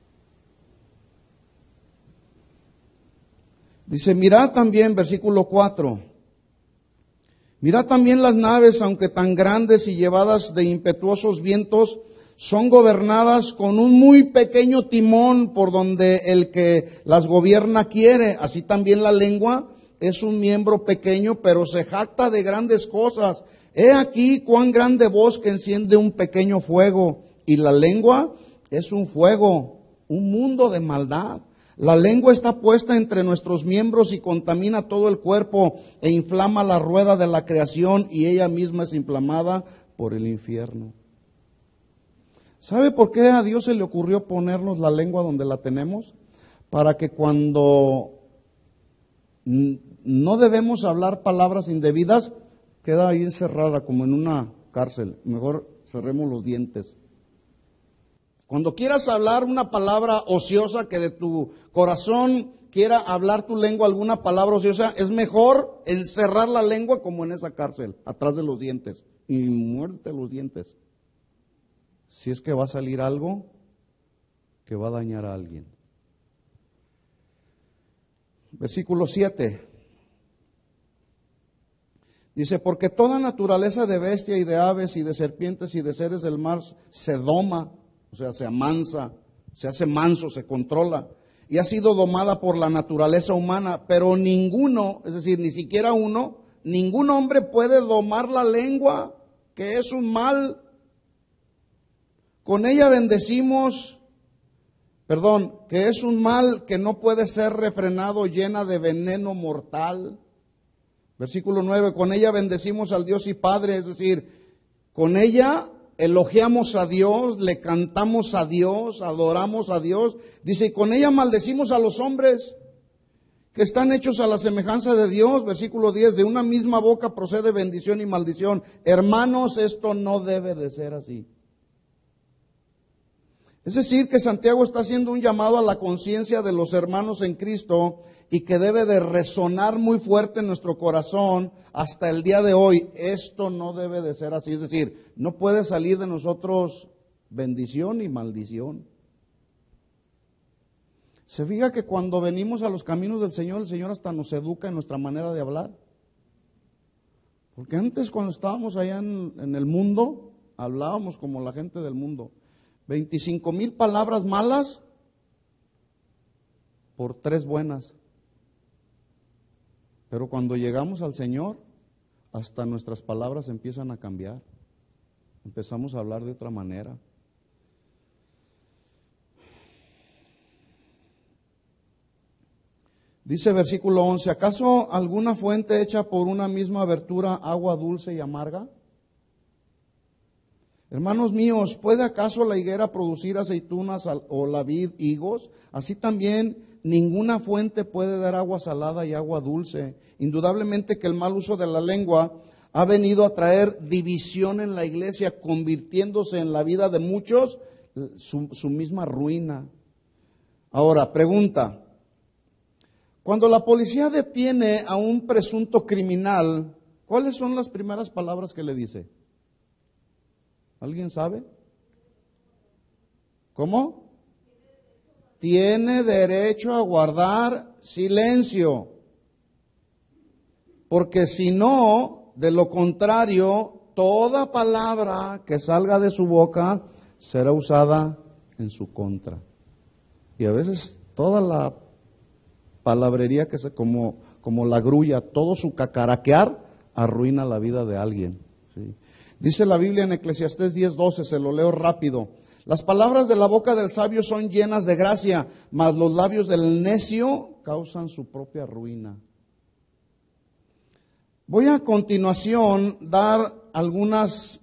Dice, mirad también, versículo 4, mirad también las naves, aunque tan grandes y llevadas de impetuosos vientos, son gobernadas con un muy pequeño timón por donde el que las gobierna quiere. Así también la lengua es un miembro pequeño, pero se jacta de grandes cosas. He aquí cuán grande voz que enciende un pequeño fuego. Y la lengua es un fuego, un mundo de maldad. La lengua está puesta entre nuestros miembros y contamina todo el cuerpo e inflama la rueda de la creación y ella misma es inflamada por el infierno. ¿Sabe por qué a Dios se le ocurrió ponernos la lengua donde la tenemos? Para que cuando no debemos hablar palabras indebidas, queda ahí encerrada como en una cárcel. Mejor cerremos los dientes. Cuando quieras hablar una palabra ociosa, que de tu corazón quiera hablar tu lengua alguna palabra ociosa, es mejor encerrar la lengua como en esa cárcel, atrás de los dientes. Y muérdete los dientes. Si es que va a salir algo que va a dañar a alguien. Versículo 7. Dice, porque toda naturaleza de bestia y de aves y de serpientes y de seres del mar se doma, o sea, se amansa, se hace manso, se controla, y ha sido domada por la naturaleza humana, pero ninguno, es decir, ni siquiera uno, ningún hombre puede domar la lengua, que es un mal. Con ella bendecimos, que es un mal que no puede ser refrenado, llena de veneno mortal. Versículo 9, con ella bendecimos al Dios y Padre, es decir, con ella elogiamos a Dios, le cantamos a Dios, adoramos a Dios. Dice, y con ella maldecimos a los hombres que están hechos a la semejanza de Dios. Versículo 10, de una misma boca procede bendición y maldición. Hermanos, esto no debe de ser así. Es decir, que Santiago está haciendo un llamado a la conciencia de los hermanos en Cristo y que debe de resonar muy fuerte en nuestro corazón hasta el día de hoy. Esto no debe de ser así, es decir, no puede salir de nosotros bendición y maldición. Se fija que cuando venimos a los caminos del Señor, el Señor hasta nos educa en nuestra manera de hablar. Porque antes, cuando estábamos allá en el mundo, hablábamos como la gente del mundo. 25,000 palabras malas por 3 buenas. Pero cuando llegamos al Señor, hasta nuestras palabras empiezan a cambiar. Empezamos a hablar de otra manera. Dice versículo 11, ¿acaso alguna fuente hecha por una misma abertura agua dulce y amarga? Hermanos míos, ¿puede acaso la higuera producir aceitunas o la vid higos? Así también ninguna fuente puede dar agua salada y agua dulce. Indudablemente que el mal uso de la lengua ha venido a traer división en la iglesia, convirtiéndose en la vida de muchos su misma ruina. Ahora, pregunta, cuando la policía detiene a un presunto criminal, ¿cuáles son las primeras palabras que le dice? ¿Alguien sabe? ¿Cómo? tiene derecho a guardar silencio. Porque si no, de lo contrario, toda palabra que salga de su boca será usada en su contra. Y a veces toda la palabrería que se como la grulla, todo su cacaraquear arruina la vida de alguien. ¿Sí? Dice la Biblia en Eclesiastés 10:12, se lo leo rápido. Las palabras de la boca del sabio son llenas de gracia, mas los labios del necio causan su propia ruina. Voy a continuación dar algunas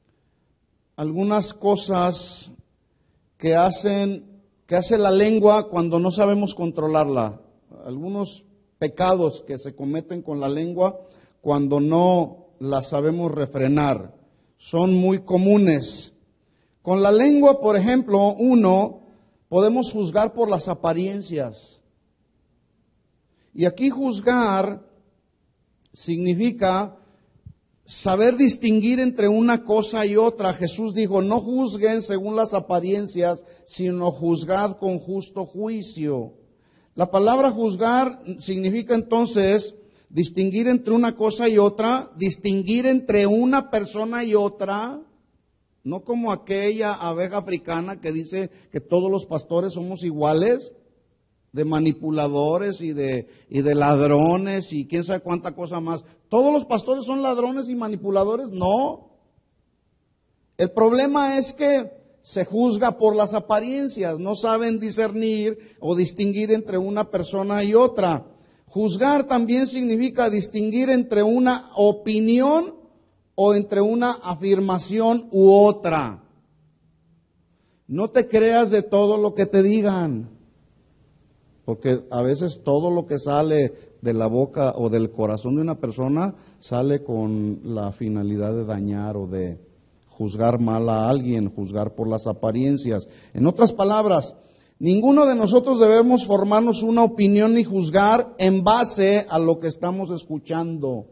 cosas que hace la lengua cuando no sabemos controlarla. Algunos pecados que se cometen con la lengua cuando no la sabemos refrenar. Son muy comunes. Con la lengua, por ejemplo, podemos juzgar por las apariencias. Y aquí juzgar significa saber distinguir entre una cosa y otra. Jesús dijo, no juzguen según las apariencias, sino juzgad con justo juicio. La palabra juzgar significa entonces distinguir entre una cosa y otra, distinguir entre una persona y otra, no como aquella abeja africana que dice que todos los pastores somos iguales, de manipuladores y de ladrones y quién sabe cuánta cosa más. ¿Todos los pastores son ladrones y manipuladores? No. El problema es que se juzga por las apariencias, no saben discernir o distinguir entre una persona y otra. Juzgar también significa distinguir entre una opinión o entre una afirmación u otra. No te creas de todo lo que te digan. Porque a veces todo lo que sale de la boca o del corazón de una persona sale con la finalidad de dañar o de juzgar mal a alguien, juzgar por las apariencias. En otras palabras, ninguno de nosotros debemos formarnos una opinión ni juzgar en base a lo que estamos escuchando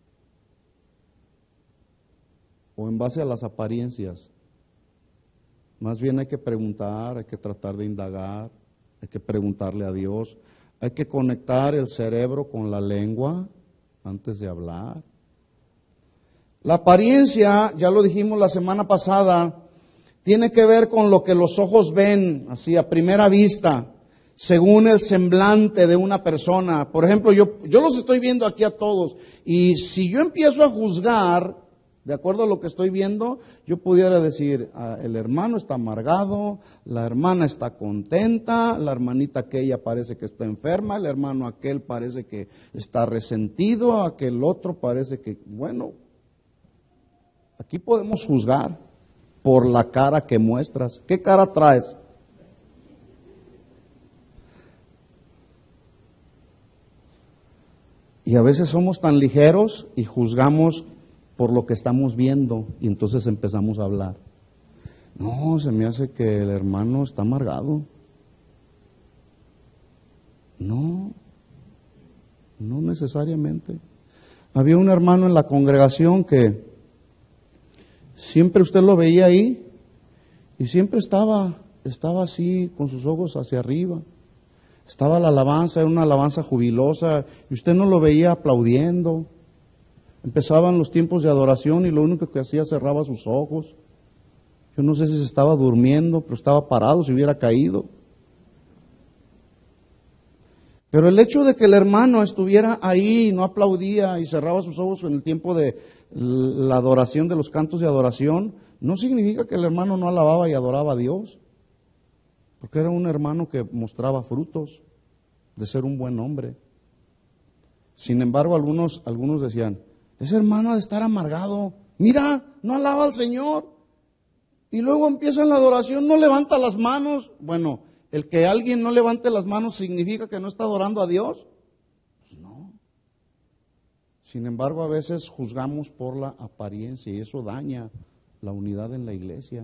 o en base a las apariencias. Más bien hay que preguntar, hay que tratar de indagar. Hay que preguntarle a Dios. Hay que conectar el cerebro con la lengua antes de hablar. La apariencia, ya lo dijimos la semana pasada, tiene que ver con lo que los ojos ven, así a primera vista, según el semblante de una persona. Por ejemplo, yo los estoy viendo aquí a todos, y si yo empiezo a juzgar, de acuerdo a lo que estoy viendo, yo pudiera decir, el hermano está amargado, la hermana está contenta, la hermanita aquella parece que está enferma, el hermano aquel parece que está resentido, aquel otro parece que, bueno, aquí podemos juzgar por la cara que muestras. ¿Qué cara traes? Y a veces somos tan ligeros y juzgamos por lo que estamos viendo, y entonces empezamos a hablar. No, se me hace que el hermano está amargado. No necesariamente. Había un hermano en la congregación que siempre usted lo veía ahí, y siempre estaba así, con sus ojos hacia arriba. Estaba la alabanza, era una alabanza jubilosa, y usted no lo veía aplaudiendo. Empezaban los tiempos de adoración y lo único que hacía cerraba sus ojos. Yo no sé si se estaba durmiendo, pero estaba parado, si hubiera caído. Pero el hecho de que el hermano estuviera ahí, no aplaudía y cerraba sus ojos en el tiempo de la adoración, de los cantos de adoración, no significa que el hermano no alababa y adoraba a Dios. Porque era un hermano que mostraba frutos de ser un buen hombre. Sin embargo, algunos decían, ese hermano ha de estar amargado. Mira, no alaba al Señor. Y luego empieza la adoración, no levanta las manos. Bueno, el que alguien no levante las manos significa que no está adorando a Dios. Pues no. Sin embargo, a veces juzgamos por la apariencia y eso daña la unidad en la iglesia.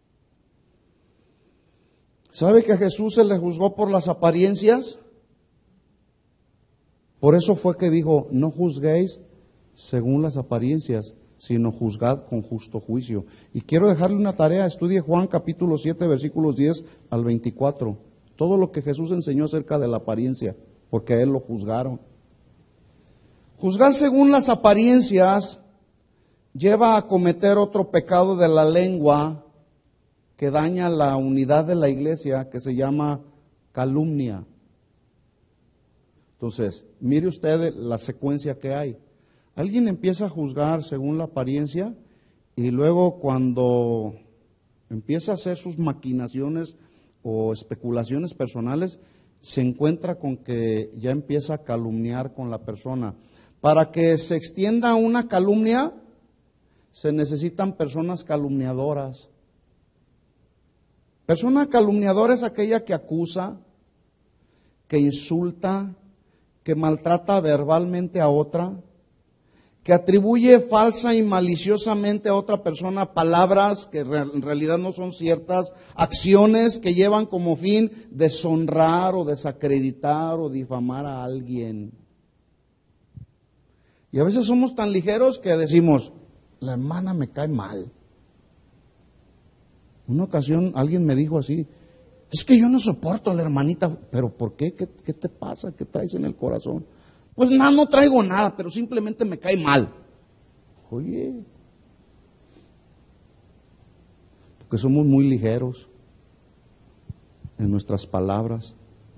¿Sabe que a Jesús se le juzgó por las apariencias? Por eso fue que dijo, no juzguéis según las apariencias, sino juzgad con justo juicio. Y quiero dejarle una tarea, estudie Juan capítulo 7, versículos 10 al 24. Todo lo que Jesús enseñó acerca de la apariencia, porque a él lo juzgaron. Juzgar según las apariencias lleva a cometer otro pecado de la lengua que daña la unidad de la iglesia, que se llama calumnia. Entonces, mire usted la secuencia que hay. Alguien empieza a juzgar según la apariencia y luego cuando empieza a hacer sus maquinaciones o especulaciones personales, se encuentra con que ya empieza a calumniar con la persona. Para que se extienda una calumnia, se necesitan personas calumniadoras. Persona calumniadora es aquella que acusa, que insulta, que maltrata verbalmente a otra, que atribuye falsa y maliciosamente a otra persona palabras que en realidad no son ciertas, acciones que llevan como fin deshonrar o desacreditar o difamar a alguien. Y a veces somos tan ligeros que decimos, la hermana me cae mal. Una ocasión alguien me dijo así, es que yo no soporto a la hermanita. ¿Pero por qué? ¿Qué te pasa? ¿Qué traes en el corazón? Pues nada, no traigo nada, pero simplemente me cae mal. Oye, porque somos muy ligeros en nuestras palabras.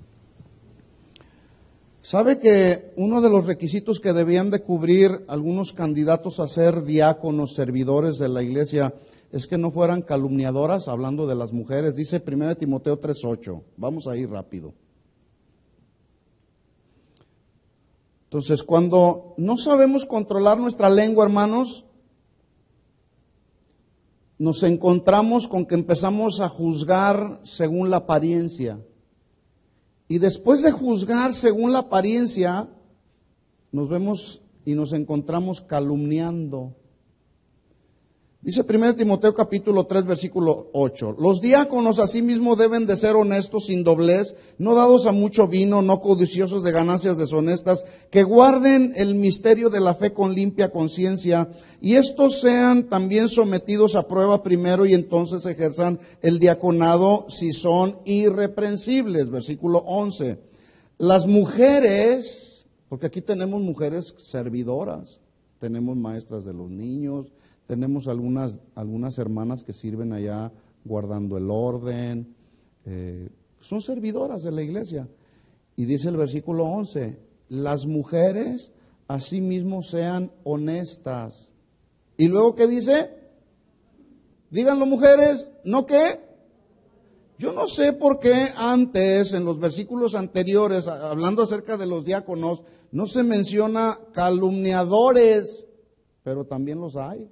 ¿Sabe que uno de los requisitos que debían de cubrir algunos candidatos a ser diáconos, servidores de la iglesia, es que no fueran calumniadoras, hablando de las mujeres? Dice 1 Timoteo 3:8. Vamos a ir rápido. Entonces, cuando no sabemos controlar nuestra lengua, hermanos, nos encontramos con que empezamos a juzgar según la apariencia. Y después de juzgar según la apariencia, nos vemos y nos encontramos calumniando. Dice 1 Timoteo capítulo 3, versículo 8. Los diáconos asimismo deben de ser honestos, sin doblez, no dados a mucho vino, no codiciosos de ganancias deshonestas, que guarden el misterio de la fe con limpia conciencia, y estos sean también sometidos a prueba primero y entonces ejerzan el diaconado si son irreprensibles. Versículo 11. Las mujeres, porque aquí tenemos mujeres servidoras, tenemos maestras de los niños, tenemos algunas hermanas que sirven allá guardando el orden, son servidoras de la iglesia. Y dice el versículo 11, las mujeres asimismo sean honestas. Y luego, ¿qué dice? Díganlo, mujeres, ¿no qué? Yo no sé por qué antes, en los versículos anteriores, hablando acerca de los diáconos, no se menciona calumniadores, pero también los hay.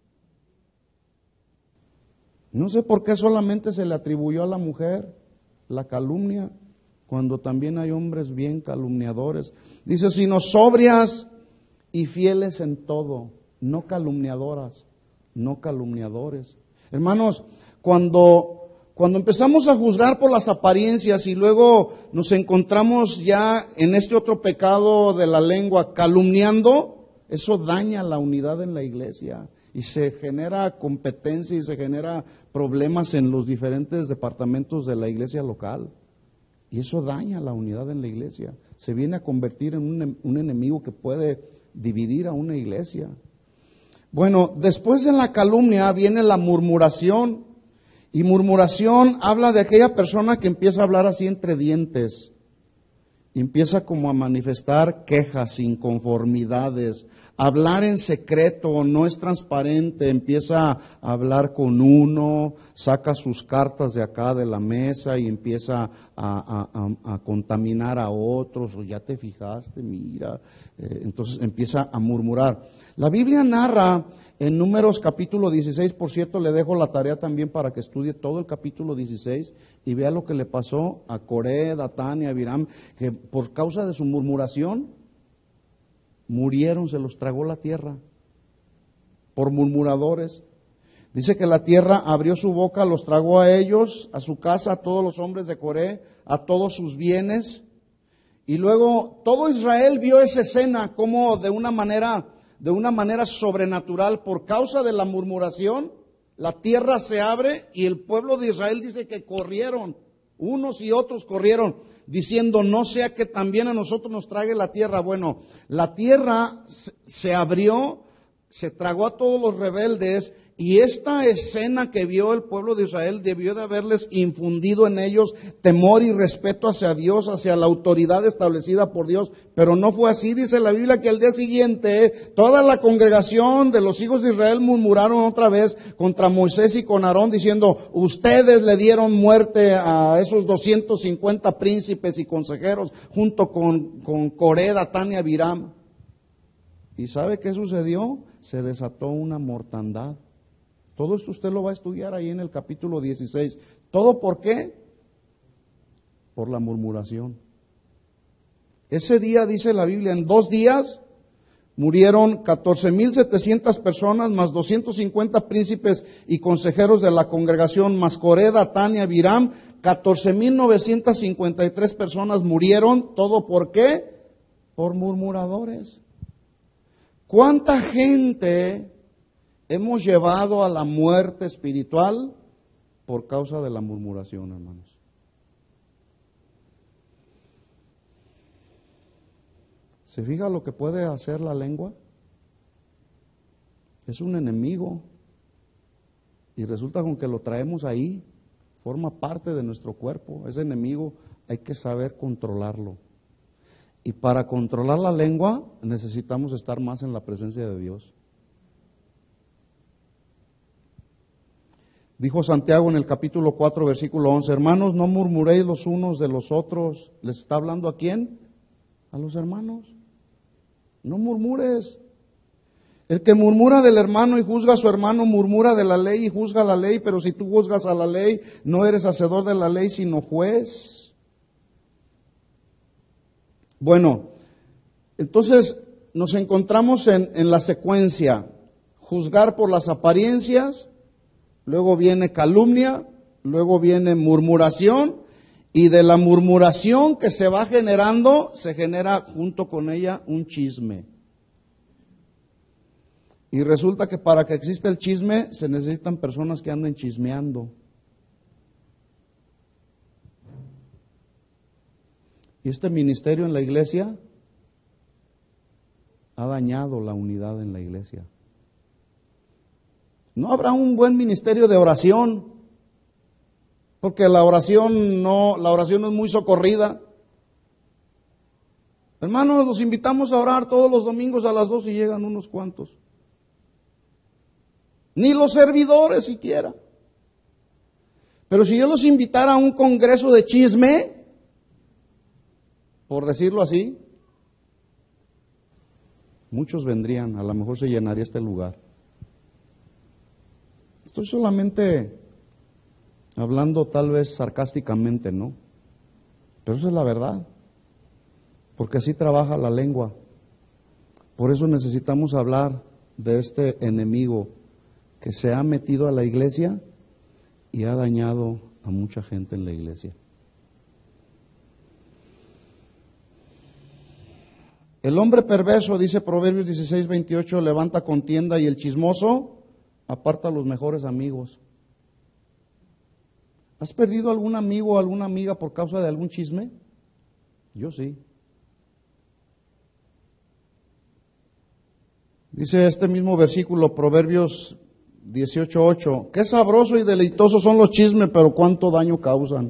No sé por qué solamente se le atribuyó a la mujer la calumnia, cuando también hay hombres bien calumniadores. Dice, sino sobrias y fieles en todo, no calumniadoras, no calumniadores. Hermanos, cuando empezamos a juzgar por las apariencias y luego nos encontramos ya en este otro pecado de la lengua, calumniando, eso daña la unidad en la iglesia. Y se genera competencia y se genera problemas en los diferentes departamentos de la iglesia local. Y eso daña la unidad en la iglesia. Se viene a convertir en un enemigo que puede dividir a una iglesia. Bueno, después de la calumnia viene la murmuración. Y murmuración habla de aquella persona que empieza a hablar así entre dientes. Y empieza como a manifestar quejas, inconformidades, hablar en secreto, no es transparente, empieza a hablar con uno, saca sus cartas de acá de la mesa y empieza a contaminar a otros, o ya te fijaste, mira, entonces empieza a murmurar. La Biblia narra en Números capítulo 16, por cierto, le dejo la tarea también para que estudie todo el capítulo 16 y vea lo que le pasó a Coré, Datán y Abiram, que por causa de su murmuración murieron, se los tragó la tierra, por murmuradores. Dice que la tierra abrió su boca, los tragó a ellos, a su casa, a todos los hombres de Coré, a todos sus bienes. Y luego todo Israel vio esa escena como de una manera sobrenatural, por causa de la murmuración, la tierra se abre y el pueblo de Israel dice que corrieron Unos y otros corrieron diciendo, no sea que también a nosotros nos trague la tierra. Bueno, la tierra se abrió, se tragó a todos los rebeldes, y esta escena que vio el pueblo de Israel debió de haberles infundido en ellos temor y respeto hacia Dios, hacia la autoridad establecida por Dios, pero no fue así. Dice la Biblia que al día siguiente toda la congregación de los hijos de Israel murmuraron otra vez contra Moisés y con Aarón diciendo, ustedes le dieron muerte a esos 250 príncipes y consejeros junto con Coré, Datán y Abiram. ¿Y sabe qué sucedió? Se desató una mortandad. Todo esto usted lo va a estudiar ahí en el capítulo 16. ¿Todo por qué? Por la murmuración. Ese día, dice la Biblia, en 2 días murieron 14,700 personas, más 250 príncipes y consejeros de la congregación, más Coré, Datán y Abiram. 14,953 personas murieron. ¿Todo por qué? Por murmuradores. ¿Cuánta gente hemos llevado a la muerte espiritual por causa de la murmuración, hermanos? ¿Se fija lo que puede hacer la lengua? Es un enemigo y resulta con que lo traemos ahí, forma parte de nuestro cuerpo. Ese enemigo hay que saber controlarlo. Y para controlar la lengua necesitamos estar más en la presencia de Dios. Dijo Santiago en el capítulo 4, versículo 11, hermanos, no murmuréis los unos de los otros. ¿Les está hablando a quién? A los hermanos. No murmures. El que murmura del hermano y juzga a su hermano, murmura de la ley y juzga la ley, pero si tú juzgas a la ley, no eres hacedor de la ley, sino juez. Bueno, entonces nos encontramos en la secuencia: juzgar por las apariencias, luego viene calumnia, luego viene murmuración, y de la murmuración que se va generando, se genera junto con ella un chisme. Y resulta que para que exista el chisme se necesitan personas que anden chismeando. Y este ministerio en la iglesia ha dañado la unidad en la iglesia. No habrá un buen ministerio de oración, porque la oración no es muy socorrida. Hermanos, los invitamos a orar todos los domingos a las 2 y llegan unos cuantos. Ni los servidores siquiera. Pero si yo los invitara a un congreso de chisme, por decirlo así, muchos vendrían, a lo mejor se llenaría este lugar. Estoy solamente hablando tal vez sarcásticamente, ¿no? Pero esa es la verdad, porque así trabaja la lengua. Por eso necesitamos hablar de este enemigo que se ha metido a la iglesia y ha dañado a mucha gente en la iglesia. El hombre perverso, dice Proverbios 16:28, levanta contienda, y el chismoso aparta a los mejores amigos. ¿Has perdido algún amigo o alguna amiga por causa de algún chisme? Yo sí. Dice este mismo versículo, Proverbios 18:8, qué sabroso y deleitoso son los chismes, pero cuánto daño causan.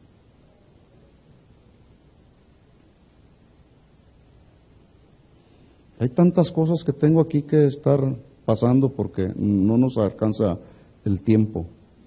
Hay tantas cosas que tengo aquí que estar pasando porque no nos alcanza el tiempo.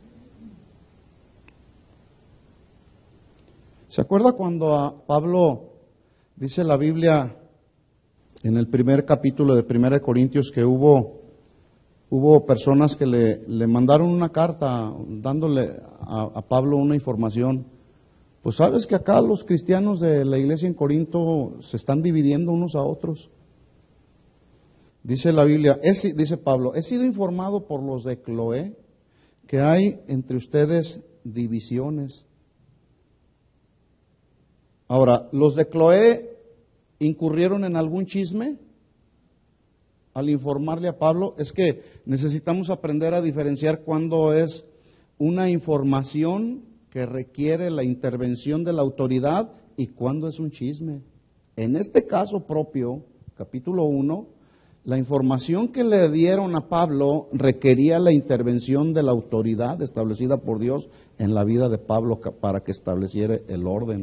¿Se acuerda cuando a Pablo, dice la Biblia en el primer capítulo de 1 Corintios, que hubo personas que le mandaron una carta dándole a Pablo una información? Pues sabes que acá los cristianos de la iglesia en Corinto se están dividiendo unos a otros. Dice la Biblia, dice Pablo, he sido informado por los de Cloé que hay entre ustedes divisiones. Ahora, ¿los de Cloé incurrieron en algún chisme al informarle a Pablo? Es que necesitamos aprender a diferenciar cuándo es una información que requiere la intervención de la autoridad y cuándo es un chisme. En este caso propio, capítulo 1, la información que le dieron a Pablo requería la intervención de la autoridad establecida por Dios en la vida de Pablo para que estableciera el orden.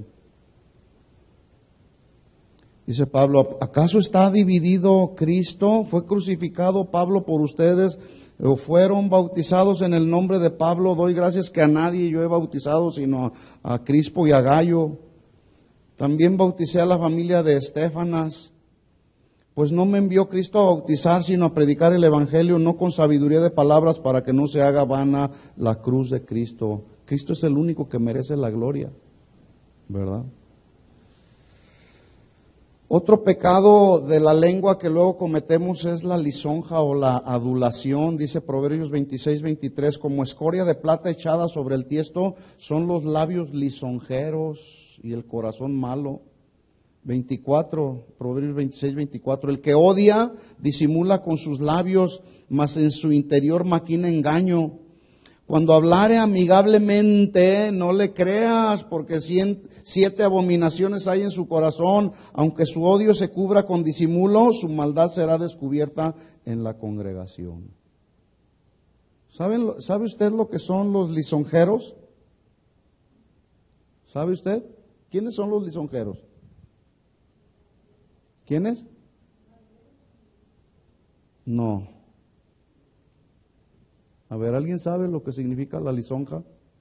Dice Pablo, ¿acaso está dividido Cristo? ¿Fue crucificado Pablo por ustedes? ¿O fueron bautizados en el nombre de Pablo? Doy gracias que a nadie yo he bautizado, sino a Crispo y a Gayo. También bauticé a la familia de Estéfanas. Pues no me envió Cristo a bautizar, sino a predicar el Evangelio, no con sabiduría de palabras, para que no se haga vana la cruz de Cristo. Cristo es el único que merece la gloria, ¿verdad? Otro pecado de la lengua que luego cometemos es la lisonja o la adulación. Dice Proverbios 26-23, como escoria de plata echada sobre el tiesto son los labios lisonjeros y el corazón malo. 24, Proverbios 26-24, el que odia disimula con sus labios, mas en su interior maquina engaño. Cuando hablare amigablemente, no le creas, porque 7 abominaciones hay en su corazón. Aunque su odio se cubra con disimulo, su maldad será descubierta en la congregación. ¿Sabe usted lo que son los lisonjeros? ¿Sabe usted? ¿Quiénes son los lisonjeros? ¿Quiénes? No. A ver, ¿alguien sabe lo que significa la lisonja?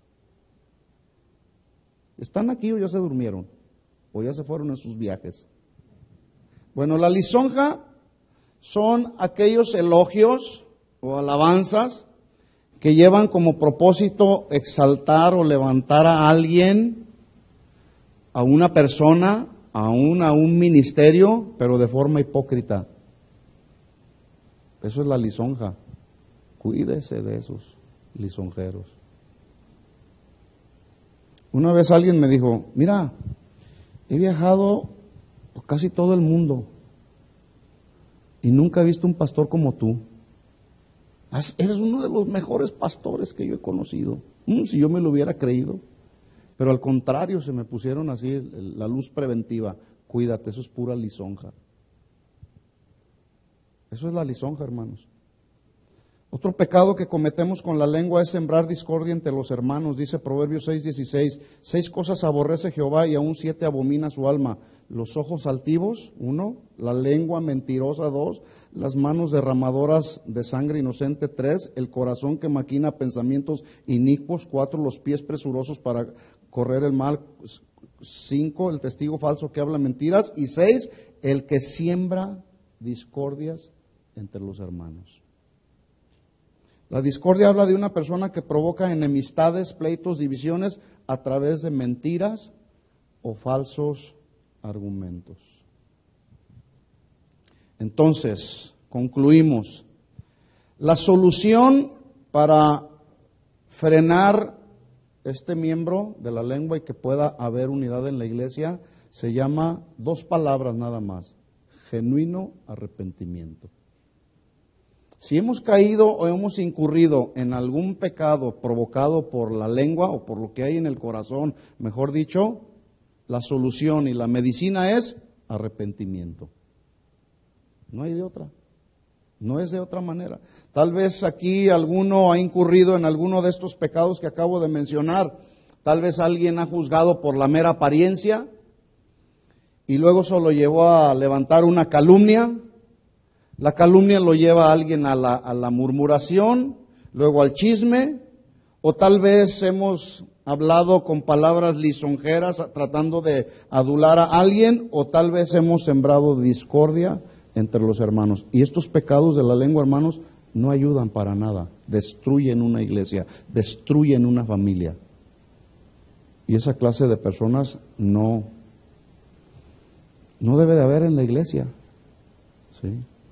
¿Están aquí o ya se durmieron? ¿O ya se fueron en sus viajes? Bueno, la lisonja son aquellos elogios o alabanzas que llevan como propósito exaltar o levantar a alguien, a una persona, a un ministerio, pero de forma hipócrita. Eso es la lisonja. Cuídese de esos lisonjeros. Una vez alguien me dijo, mira, he viajado por casi todo el mundo y nunca he visto un pastor como tú. Eres uno de los mejores pastores que yo he conocido. Si yo me lo hubiera creído. Pero al contrario, se me pusieron así la luz preventiva. Cuídate, eso es pura lisonja. Eso es la lisonja, hermanos. Otro pecado que cometemos con la lengua es sembrar discordia entre los hermanos. Dice Proverbios 6:16, 6 cosas aborrece Jehová y aún 7 abomina su alma. Los ojos altivos, 1, la lengua mentirosa, 2, las manos derramadoras de sangre inocente, 3, el corazón que maquina pensamientos inicuos, 4, los pies presurosos para correr el mal, 5, el testigo falso que habla mentiras, y 6, el que siembra discordias entre los hermanos. La discordia habla de una persona que provoca enemistades, pleitos, divisiones a través de mentiras o falsos argumentos. Entonces, concluimos. La solución para frenar este miembro de la lengua y que pueda haber unidad en la iglesia se llama 2 palabras nada más: genuino arrepentimiento. Si hemos caído o hemos incurrido en algún pecado provocado por la lengua o por lo que hay en el corazón, mejor dicho, la solución y la medicina es arrepentimiento. No hay de otra. No es de otra manera. Tal vez aquí alguno ha incurrido en alguno de estos pecados que acabo de mencionar. Tal vez alguien ha juzgado por la mera apariencia y luego eso lo llevó a levantar una calumnia. La calumnia lo lleva a alguien a la murmuración, luego al chisme, o tal vez hemos hablado con palabras lisonjeras tratando de adular a alguien, o tal vez hemos sembrado discordia entre los hermanos. Y estos pecados de la lengua, hermanos, no ayudan para nada. Destruyen una iglesia, destruyen una familia. Y esa clase de personas no debe de haber en la iglesia. ¿Sí?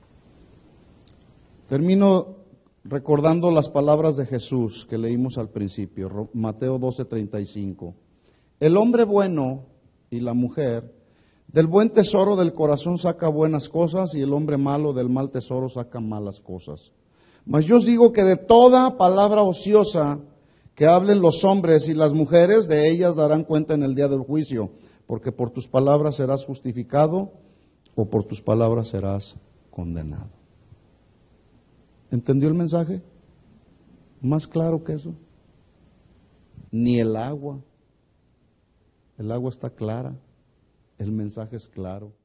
Termino recordando las palabras de Jesús que leímos al principio, Mateo 12:35. El hombre bueno y la mujer, del buen tesoro del corazón saca buenas cosas, y el hombre malo del mal tesoro saca malas cosas. Mas yo os digo que de toda palabra ociosa Que hablen los hombres y las mujeres, de ellas darán cuenta en el día del juicio, porque por tus palabras serás justificado o por tus palabras serás condenado. ¿Entendió el mensaje? ¿Más claro que eso? Ni el agua. El agua está clara, el mensaje es claro.